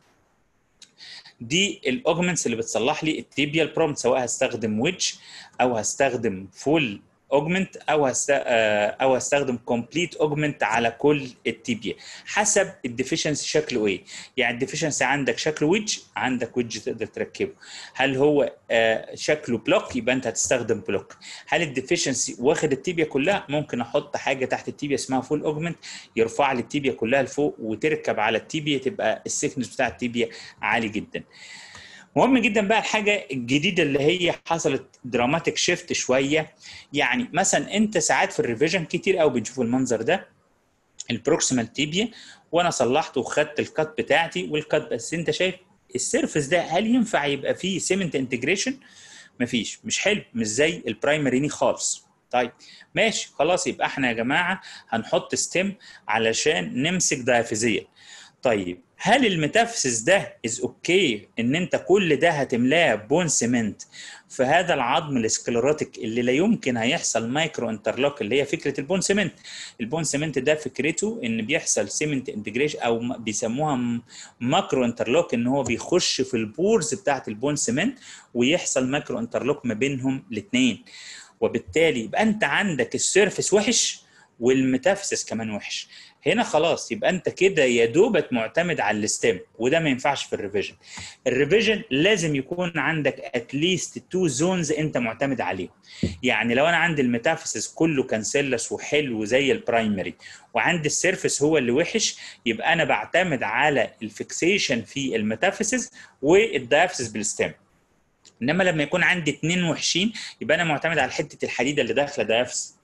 دي الاوجمنتس اللي بتصلح لي التيبيال بروبلم، سواء هستخدم ويدج او هستخدم فول اوجمنت او هست... او هستخدم كومبليت اوجمنت على كل التيبيا حسب الديفيشنسي شكله ايه. يعني الديفيشنسي عندك شكله ويدج، عندك ويدج تقدر تركبه. هل هو شكله بلوك يبقى انت هتستخدم بلوك. هل الديفيشنسي واخد التيبيا كلها، ممكن احط حاجه تحت التيبيا اسمها فول اوجمنت يرفع لي التيبيا كلها لفوق وتركب على التيبيا، تبقى السيكنس بتاع التيبيا عالي جدا. مهم جدا بقى الحاجه الجديده اللي هي حصلت دراماتيك شيفت شويه. يعني مثلا انت ساعات في الريفيجن كتير قوي بنشوف المنظر ده، البروكسيمال تيبيا وانا صلحته وخدت الكات بتاعتي والكات، بس انت شايف السيرفس ده هل ينفع يبقى فيه سيمنت انتجريشن؟ مفيش، مش حلو، مش زي البرايمري خالص. طيب ماشي خلاص، يبقى احنا يا جماعه هنحط ستيم علشان نمسك دايفيزيا. طيب هل الميتافيسيس ده از اوكي ان انت كل ده هتملاه بون سيمنت في هذا العظم السكليروتيك اللي لا يمكن هيحصل مايكرو انترلوك، اللي هي فكره البون سيمنت. البون سيمنت ده فكرته ان بيحصل سيمنت انتجريشن او بيسموها ماكرو انترلوك، ان هو بيخش في البورز بتاعه البون سيمنت ويحصل ماكرو انترلوك ما بينهم الاثنين، وبالتالي يبقى انت عندك السيرفيس وحش والميتافيسيس كمان وحش. هنا خلاص يبقى انت كده يا دوبك معتمد على الستيم، وده ما ينفعش في الريفيجن. الريفيجن لازم يكون عندك اتليست تو زونز انت معتمد عليهم. يعني لو انا عندي الميتافيسيس كله كانسيلس وحلو زي البرايمري وعندي السيرفيس هو اللي وحش، يبقى انا بعتمد على الفيكسيشن في الميتافيسيس والدايفيسيس بالستيم. انما لما يكون عندي اتنين وحشين يبقى انا معتمد على حته الحديده اللي داخله دايفيسيس،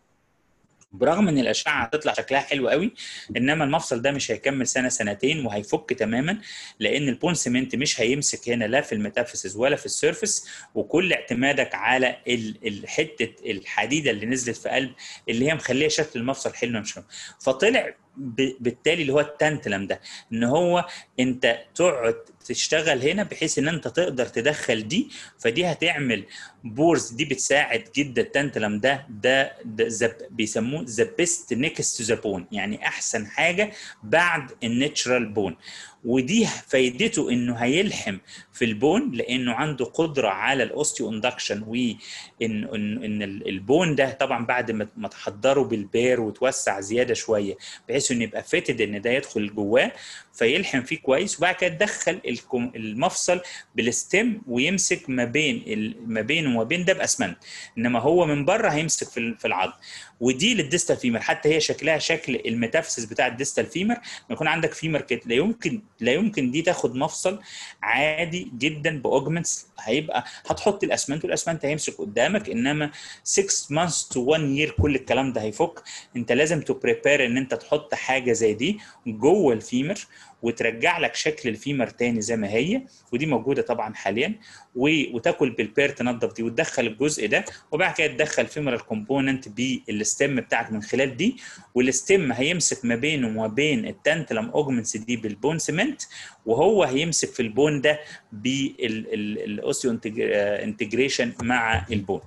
برغم ان الاشعه هتطلع شكلها حلو قوي، انما المفصل ده مش هيكمل سنه سنتين وهيفك تماما، لان البون سيمنت مش هيمسك هنا لا في الميتافيسيس ولا في السيرفيس، وكل اعتمادك على الحته الحديده اللي نزلت في قلب اللي هي مخليه شكل المفصل حلو مش حلو. فطلع بالتالي اللي هو التانتلم ده، ان هو انت تقعد تشتغل هنا بحيث ان انت تقدر تدخل دي، فدي هتعمل بورز، دي بتساعد جدا. التانتلم ده ده, ده بيسموه ذا بيست نيكست تو ذا بون، يعني احسن حاجه بعد الناتشرال بون، ودي فايدته انه هيلحم في البون لانه عنده قدره على الاوستيو اندكشن، وان ان, إن البون ده طبعا بعد ما تحضره بالبير وتوسع زياده شويه بحيث انه يبقى فيتد ان ده يدخل جواه فيلحم فيه كويس، وبعد كده تدخل المفصل بالستيم ويمسك ما بين ما بينه وما بين ده باسمنت، انما هو من بره هيمسك في العظم. ودي للديستال فيمر، حتى هي شكلها شكل الميتافيسيس بتاع الديستال فيمر، ما يكون عندك فيمر كده لا يمكن لا يمكن دي تاخد مفصل عادي جدا باوجمنتس، هيبقى هتحط الاسمنت والاسمنت هيمسك قدامك، انما ستة مانثs تو واحد يير كل الكلام ده هيفك. انت لازم تو بريبير ان انت تحط حاجه زي دي جوه الفيمر وترجع لك شكل الفيمر تاني زي ما هي، ودي موجوده طبعا حاليا، وتاكل بالبير تنظف دي وتدخل الجزء ده، وبعد كده تدخل فيمر الكومبوننت بالستيم بتاعك من خلال دي، والستيم هيمسك ما بينه وما بين التانتلم اوجمنتس دي بالبون سيمنت، وهو هيمسك في البون ده بالاوسيو انتجريشن مع البون.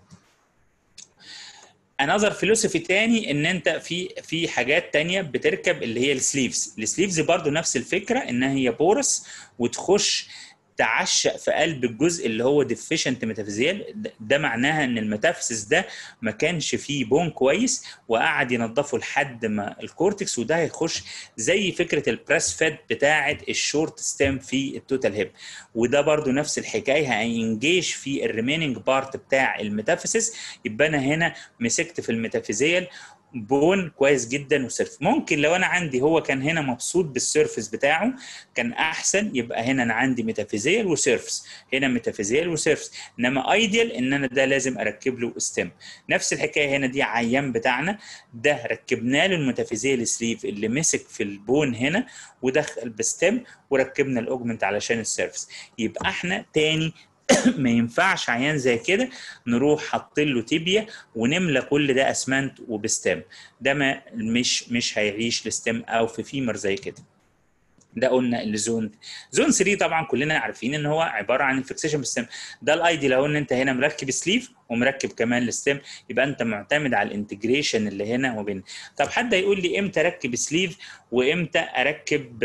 انذر فيلوسفي تاني ان انت في في حاجات تانية بتركب اللي هي السليفز. السليفز برضو نفس الفكره، انها هي بورس وتخش تعشق في قلب الجزء اللي هو ديفيشنت ميتافيزيال. ده معناها ان الميتافيسيس ده ما كانش فيه بون كويس وقعد ينظفه لحد ما الكورتكس، وده هيخش زي فكره البريس فيد بتاعه الشورت ستيم في التوتال هيب، وده برضو نفس الحكايه هينجيش في الريميننج بارت بتاع الميتافيسيس. يبقى انا هنا مسكت في الميتافيزيال بون كويس جدا وسيرف. ممكن لو انا عندي هو كان هنا مبسوط بالسيرفس بتاعه كان احسن، يبقى هنا انا عندي ميتافيزيال وسيرفس، هنا ميتافيزيال وسيرفس، انما ايديال ان انا ده لازم اركب له ستيم. نفس الحكايه هنا، دي عيان بتاعنا ده ركبنا له الميتافيزيال سليف اللي مسك في البون هنا ودخل بستيم، وركبنا الاوجمنت علشان السيرفس. يبقى احنا تاني ما ينفعش عيان زي كده نروح حاطين له تيبيا ونملى كل ده اسمنت وبستم، ده ما مش مش هيعيش لستم او في فيمر زي كده. ده قلنا الزون زون ثلاثة طبعا كلنا عارفين ان هو عباره عن الفيكسيشن بالستم. ده الايدي لو ان انت هنا مركب سليف ومركب كمان الستم، يبقى انت معتمد على الانتجريشن اللي هنا وبين. طب حد يقول لي امتى اركب سليف وامتى اركب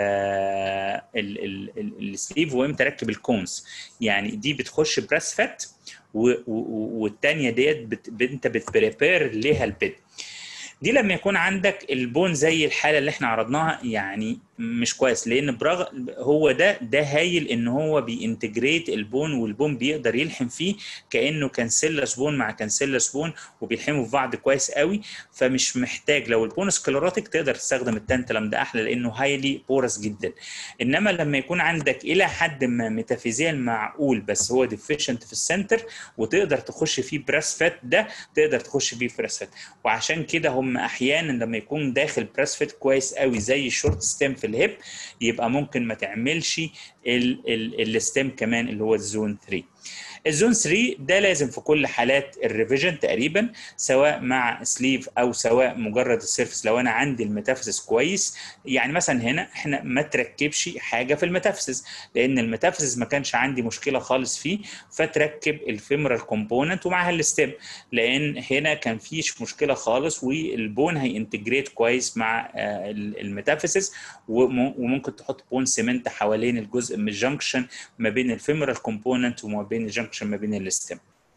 آه السليف وامتى اركب الكونز؟ يعني دي بتخش براس فات والثانيه ديت انت بتبريبير ليها البيد. دي لما يكون عندك البون زي الحاله اللي احنا عرضناها يعني مش كويس، لان براغ هو ده ده هايل ان هو بينتجريت البون، والبون بيقدر يلحم فيه كانه كانسيلس بون مع كانسيلس بون وبيلحموا في بعض كويس قوي. فمش محتاج، لو البون سكليروتيك تقدر تستخدم التانتلم ده احلى لانه هايلي بورس جدا. انما لما يكون عندك الى حد ما ميتافيزيال معقول بس هو ديفيشنت في السنتر وتقدر تخش فيه براس فات، ده تقدر تخش فيه براس فات. وعشان كده هم احيانا لما يكون داخل براس فات كويس قوي زي الشورت ستيم في الهيب يبقى ممكن ما تعملش الستيم كمان اللي هو الزون ثلاثة. الزون ثلاثة ده لازم في كل حالات الريفيجن تقريبا، سواء مع سليف او سواء مجرد السيرفس. لو انا عندي الميتافيسيس كويس، يعني مثلا هنا احنا ما تركبش حاجه في الميتافيسيس لان الميتافيسيس ما كانش عندي مشكله خالص فيه، فتركب الفيمورال كومبوننت ومعها الستيم، لان هنا كان فيش مشكله خالص والبون هينتجريت كويس مع الميتافيسيس، وممكن تحط بون سيمنت حوالين الجزء من الجنكشن ما بين الفيمورال كومبوننت وما بين الجنكشن ما بين الستيم.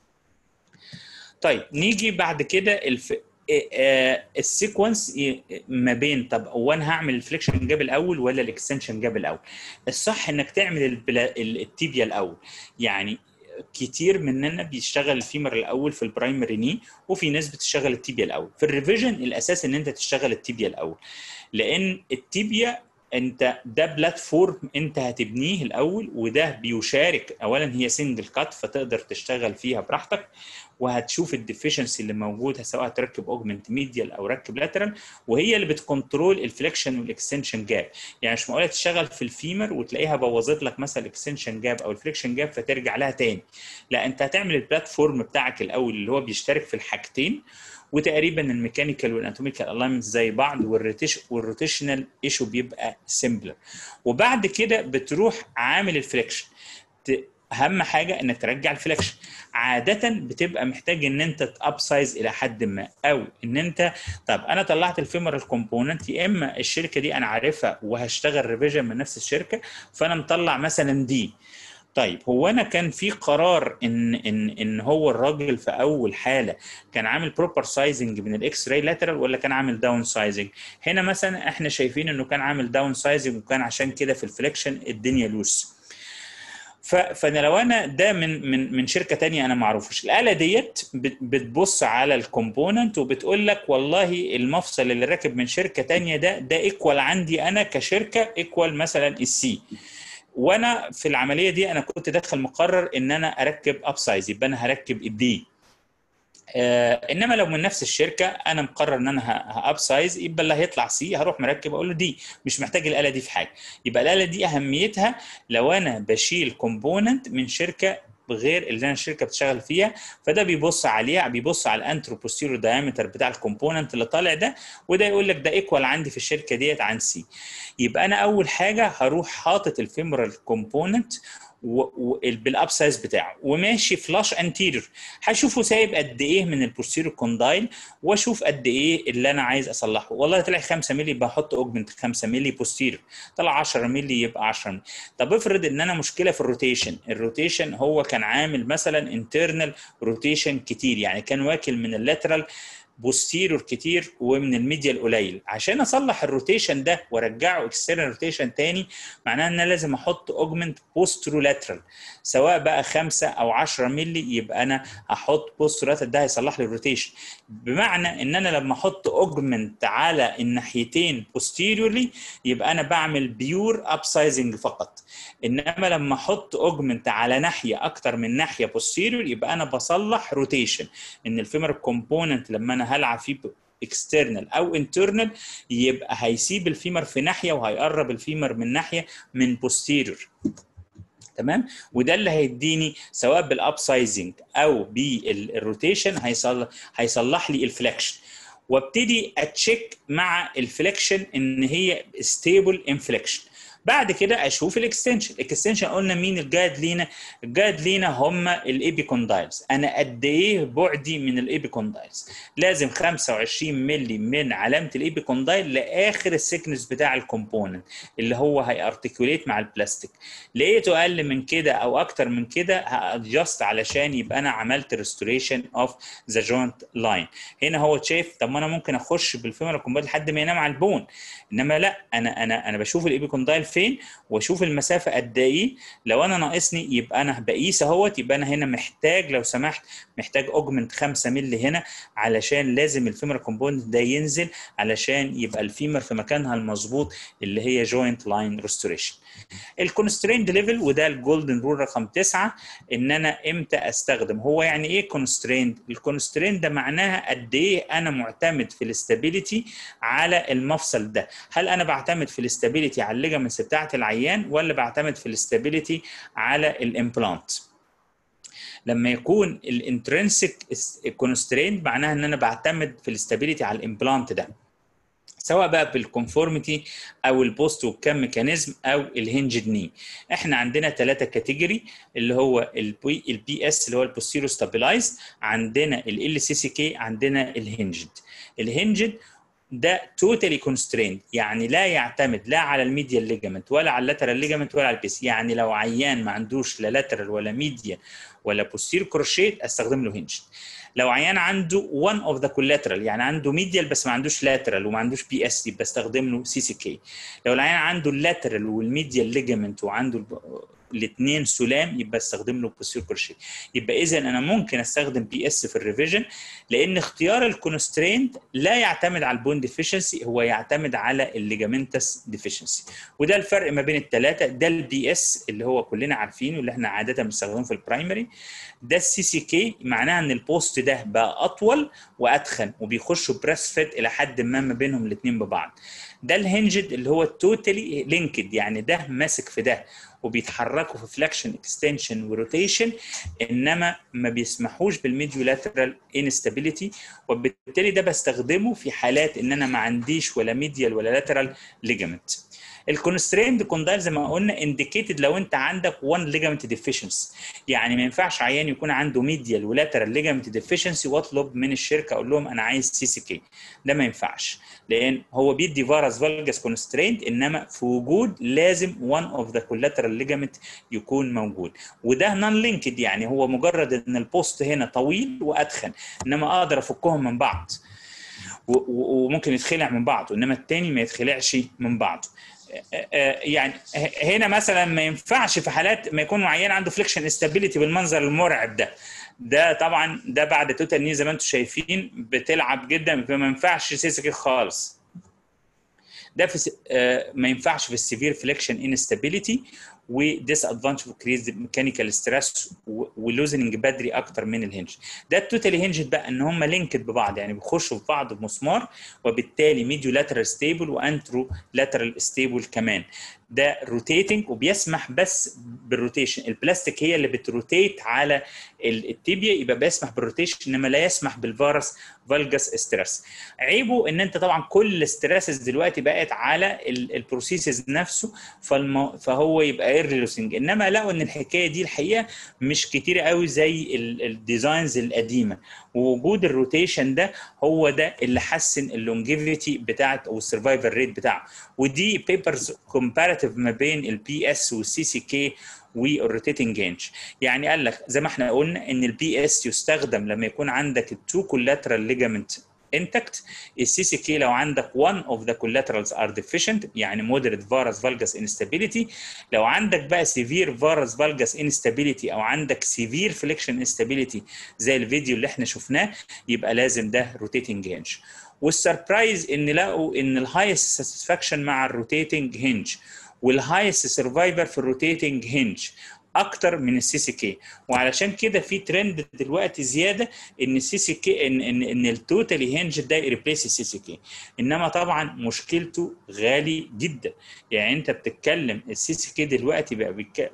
طيب نيجي بعد كده الف... السيكونس ما بين، طب هو انا هعمل الفليكشن جاب الاول ولا الاكستنشن جاب الاول؟ الصح انك تعمل البلا... التيبيا الاول. يعني كتير مننا بيشتغل الفيمر الاول في البرايمري ني، وفي ناس بتشتغل التيبيا الاول. في الريفيجن الاساس ان انت تشتغل التيبيا الاول، لان التيبيا انت ده بلاتفورم انت هتبنيه الاول، وده بيشارك اولا هي سنجل كات فتقدر تشتغل فيها براحتك، وهتشوف الديفيشنسي اللي موجود سواء تركب اوجمنت ميديال او ركب لاترال، وهي اللي بتكنترول الفليكشن والاكستنشن جاب. يعني مش معقوله تشتغل في الفيمر وتلاقيها بوظت لك مثلا الاكستنشن جاب او الفليكشن جاب فترجع لها تاني، لا انت هتعمل البلاتفورم بتاعك الاول اللي هو بيشترك في الحاجتين، وتقريبا الميكانيكال والاناتوميكال الاينمنت زي بعض، والروتيشنال ايشو بيبقى سيمبلر. وبعد كده بتروح عامل الفليكشن. اهم حاجه انك ترجع الفليكشن. عاده بتبقى محتاج ان انت تاب سايز الى حد ما، او ان انت طب انا طلعت الفيمورال كومبوننت، يا اما الشركه دي انا عارفها وهشتغل ريفيجن من نفس الشركه فانا مطلع مثلا دي. طيب هو انا كان في قرار ان ان ان هو الراجل في اول حاله كان عامل بروبر سايزنج من الاكس راي لاترال ولا كان عامل داون سايزنج؟ هنا مثلا احنا شايفين انه كان عامل داون سايزنج، وكان عشان كده في الفليكشن الدنيا لوس. فانا لو انا ده من من من شركه تانية انا ما اعرفش، الاله ديت بتبص على الكومبوننت وبتقول لك والله المفصل اللي راكب من شركه تانية ده ده ايكوال عندي انا كشركه ايكوال مثلا السي، وانا في العمليه دي انا كنت داخل مقرر ان انا اركب اب سايز، يبقى انا هركب الدي. آه انما لو من نفس الشركه انا مقرر ان انا هاب سايز، يبقى اللي هيطلع سي هروح مركب اقول له دي، مش محتاج الاله دي في حاجه. يبقى الاله دي اهميتها لو انا بشيل كومبوننت من شركه غير اللي انا الشركه بتشتغل فيها، فده بيبص عليها، بيبص على الانترو بوستيريور دايمتر بتاع الكومبوننت اللي طالع ده، وده يقول لك ده ايكوال عندي في الشركه ديت عن سي. يبقى انا اول حاجه هروح حاطط الفيمورال كومبوننت بالاب سايز بتاعه وماشي فلاش انتيريور، هشوفه سايب قد ايه من البوستيريور كوندايل واشوف قد ايه اللي انا عايز اصلحه. والله طلع خمسة مللي يبقى احط اوجمنت خمسة مللي بوستيريور، طلع عشرة مللي يبقى عشرة مللي. طب افرض ان انا مشكله في الروتيشن، الروتيشن هو كان عامل مثلا انترنال روتيشن كتير، يعني كان واكل من اللاترال بوستيرور كتير ومن الميديال قليل، عشان اصلح الروتيشن ده وارجعه اكسترنال روتيشن تاني معناه ان انا لازم احط اوجمنت بوسترولاترال، سواء بقى خمسة او عشرة مللي، يبقى انا هحط بوسترولاترال ده هيصلح لي الروتيشن. بمعنى ان انا لما احط اوجمنت على الناحيتين بوستيريورلي يبقى انا بعمل بيور اب سايزنج فقط، انما لما احط اوجمنت على ناحيه اكتر من ناحيه بوستيريور يبقى انا بصلح روتيشن، ان الفيمر كومبوننت لما انا هلعب فيه اكسترنال او انترنال يبقى هيسيب الفيمر في ناحيه وهيقرب الفيمر من ناحيه من بوستيريور. تمام، وده اللي هيديني سواء بالاب سايزنج او بالروتيشن هيصلح هيصلح لي الفليكشن، وابتدي اتشيك مع الفليكشن ان هي ستيبل انفليكشن. بعد كده اشوف الاكستنشن. الاكستنشن قلنا مين الجايد لينا؟ الجايد لينا هم الايبيكوندايلز. انا قد ايه بعدي من الايبيكوندايلز؟ لازم خمسة وعشرين مللي من علامه الايبيكوندايل لاخر السكنس بتاع الكومبوننت اللي هو هيارتكوليت مع البلاستيك. لقيته اقل من كده او اكتر من كده هادجست علشان يبقى انا عملت ريستوريشن اوف ذا جوينت لاين. هنا هو شايف طب ما انا ممكن اخش بالفيمورال كومبوننت لحد ما ينام على البون، انما لا، انا انا انا بشوف الايبيكوندايل فين واشوف المسافه قد ايه. لو انا ناقصني يبقى انا بقيس اهوت، يبقى انا هنا محتاج لو سمحت محتاج اوجمنت خمسة مللي هنا، علشان لازم الفيمر كومبوننت ده ينزل علشان يبقى الفيمر في مكانها المظبوط اللي هي جوينت لاين ريستوريشن. الكونستريند ليفل وده الجولدن رول رقم تسعة، ان انا امتى استخدم. هو يعني ايه كونستريند؟ الكونستريند ده معناها قد ايه انا معتمد في الاستابيليتي على المفصل ده. هل انا بعتمد في الاستابيليتي على الليجامنتس بتاعه العيان ولا بعتمد في الاستابيليتي على الامبلانت؟ لما يكون الانترنسيك كونستريند معناها ان انا بعتمد في الاستابيليتي على الامبلانت ده، سواء بقى بالكونفورميتي او البوست والكام ميكانيزم او الهنجد ني. احنا عندنا ثلاثه كاتيجوري اللي هو البي البي اس اللي هو البوستيرو ستابلايزد، عندنا ال سي سي كي، عندنا الهنجد. الهنجد ده توتالي كونستريند، يعني لا يعتمد لا على الميديال ليجامنت ولا على اللاترال ليجامنت ولا على البيس. يعني لو عيان ما عندوش لا لاترال ولا ميديال ولا بوستيرو كروشيت استخدم له هنجد. لو عيان عنده one of the collateral يعني عنده ميديال بس ما عندوش لاترال وما عندوش بي اس يبقى استخدم له سي سي كي. لو العيان عنده اللاترال والميديال ليجامنت وعنده الاثنين سلام يبقى استخدم له بوستيريور كروشيه. يبقى اذا انا ممكن استخدم بي اس في الريفيجن، لان اختيار الكونسترينت لا يعتمد على البون ديفيشنسي، هو يعتمد على الليجامنتس ديفيشنسي. وده الفرق ما بين الثلاثه. ده البي اس اللي هو كلنا عارفينه اللي احنا عاده بنستخدمه في البرايمري. ده السي سي كي معناها ان البوست ده بقى اطول وادخن وبيخشوا بريس فيت الى حد ما ما بينهم الاثنين ببعض. ده الهنجد اللي هو التوتالي لينكد، يعني ده ماسك في ده وبيتحركوا في فلكشن اكستنشن وروتيشن، انما ما بيسمحوش بالميديولاترال انستابيليتي، وبالتالي ده بستخدمه في حالات ان انا ما عنديش ولا ميديال ولا لاترال ليجامنت. الكونستريند كوندايل زي ما قلنا انديكيتد لو انت عندك وان ليجامنت ديفيشنسي، يعني ما ينفعش عيان يكون عنده ميديال ولاترال ليجامنت ديفيشنسي واطلب من الشركه اقول لهم انا عايز سي سي كي. ده ما ينفعش، لان هو بيدي فارس فالجاس كونستريند، انما في وجود لازم وان اوف ذا كولاترال ليجامنت يكون موجود. وده نون لينكد، يعني هو مجرد ان البوست هنا طويل وادخن، انما اقدر افكهم من بعض وممكن يتخلع من بعضه، انما الثاني ما يتخلعش من بعضه. يعني هنا مثلا ما ينفعش في حالات ما يكون عيان عنده فليكشن استابيليتي بالمنظر المرعب ده. ده طبعا ده بعد توتال ني زي ما انتم شايفين بتلعب جدا، فما ينفعش سيسكي خالص. ده في آه ما ينفعش في السيفير فليكشن انستابيليتي وديس ادفانتج وكريز ميكانيكال ستريس ولوزنج بدري اكتر من الهنج. ده التوتالي هنجد بقى ان هم لينكد ببعض، يعني بيخشوا في بعض بمسمار، وبالتالي ميديو لاترال ستيبل وانترو لاترال ستيبل كمان. ده روتيتنج وبيسمح بس بالروتيشن، البلاستيك هي اللي بتروتيت على التيبيا يبقى بيسمح بالروتيشن، انما لا يسمح بالفارس فالجاس ستريس. عيبه ان انت طبعا كل الستريسز دلوقتي بقت على البروسيسز نفسه، فالمو... فهو يبقى ايرلوسنج. انما لقوا ان الحكايه دي الحقيقه مش كتيره قوي زي الديزاينز القديمه، ووجود الروتيشن ده هو ده اللي حسن اللونجيفيتي بتاعت او السرفايفل ريت بتاعه. ودي بيبرز كومباراتيف ما بين البي اس والسي سي كي والروتيتنج هنج. يعني قال لك زي ما احنا قلنا ان البي اس يستخدم لما يكون عندك التو كولاترال ليجامنت انتكت. السي سي كي لو عندك one of the collaterals are deficient، يعني moderate varus valgus instability. لو عندك بقى severe varus valgus instability او عندك severe flexion instability زي الفيديو اللي احنا شفناه، يبقى لازم ده روتيتنج هنج. والسربرايز ان لقوا ان الهايست ساتسفاكشن مع الروتيتنج هنج والهايست سرفايفر في الروتيتنج هنج اكتر من السي سي كي. وعلشان كده في ترند دلوقتي زياده ان السي سي كي ان ان, إن التوتالي هنج ده يريبليس السي سي كي. انما طبعا مشكلته غالي جدا، يعني انت بتتكلم السي سي كي دلوقتي بقى بيك...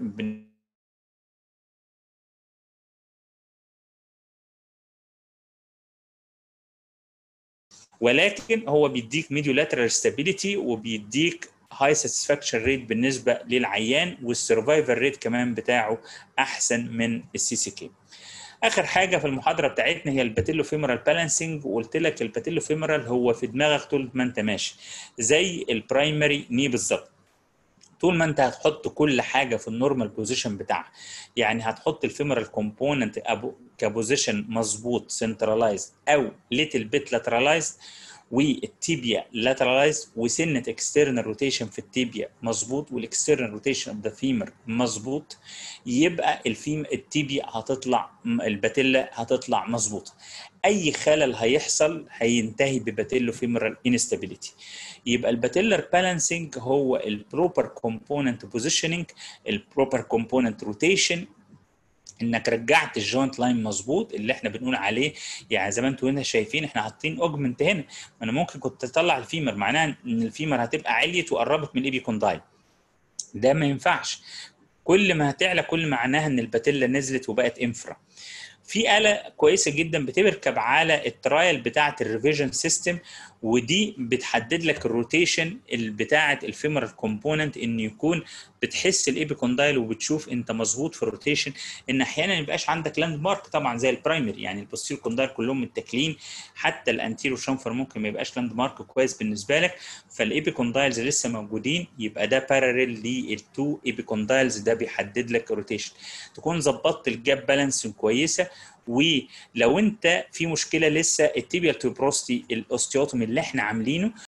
ولكن هو بيديك ميديو لاترال ستابيليتي وبيديك هاي ساتسفاكشن ريت بالنسبه للعيان، والسرفايفل ريت كمان بتاعه احسن من السي سي كي. اخر حاجه في المحاضره بتاعتنا هي الباتيلو فيمورال بالانسنج، وقلت لك الباتيلو فيمورال هو في دماغك طول ما انت ماشي زي البرايمري ني بالظبط. طول ما انت هتحط كل حاجه في النورمال بوزيشن بتاعها، يعني هتحط الفيمورال كومبوننت كبوزيشن مظبوط سنترلايز او ليتل بيت لاترالايز، والتيبيا لاترالايز، وسنه اكسترنال روتيشن في التيبيا مظبوط، والاكسترنال روتيشن اوف ذا فيمر مظبوط، يبقى الفيم التيبيا هتطلع، الباتيلا هتطلع مظبوطه. اي خلل هيحصل هينتهي بباتيلو فيمورال انستابيليتي. يبقى الباتيلر بالانسنج هو البروبر كومبوننت بوزيشننج، البروبر كومبوننت روتيشن، انك رجعت الجوينت لاين مظبوط اللي احنا بنقول عليه. يعني زي ما انتوا هنا شايفين احنا حاطين اوجمنت هنا، ما انا ممكن كنت اطلع الفيمر، معناها ان الفيمر هتبقى عليت وقربت من الايبيكوندايل، ده ما ينفعش. كل ما هتعلى كل معناها ان الباتيلا نزلت وبقت انفرا. في آلة كويسة جدا بتركب على الترايل بتاعة الريفيجن سيستم، ودي بتحدد لك الروتيشن بتاعة الفيمورال كومبوننت، ان يكون بتحس الايبيكوندايل وبتشوف انت مظبوط في الروتيشن. ان احيانا ما يبقاش عندك لاند مارك طبعا زي البرايمري، يعني البوستيريور كوندايل كلهم متاكلين، حتى الانتيرو شامفر ممكن ما يبقاش لاند مارك كويس بالنسبه لك، فالايبيكوندايلز لسه موجودين، يبقى ده باراليل للتو ايبيكوندايلز، ده بيحدد لك الروتيشن. تكون ظبطت الجاب بالانس كويسه. ولو انت في مشكله لسه التيبيال توبروستي الاوستيوتومي اللي احنا عاملينه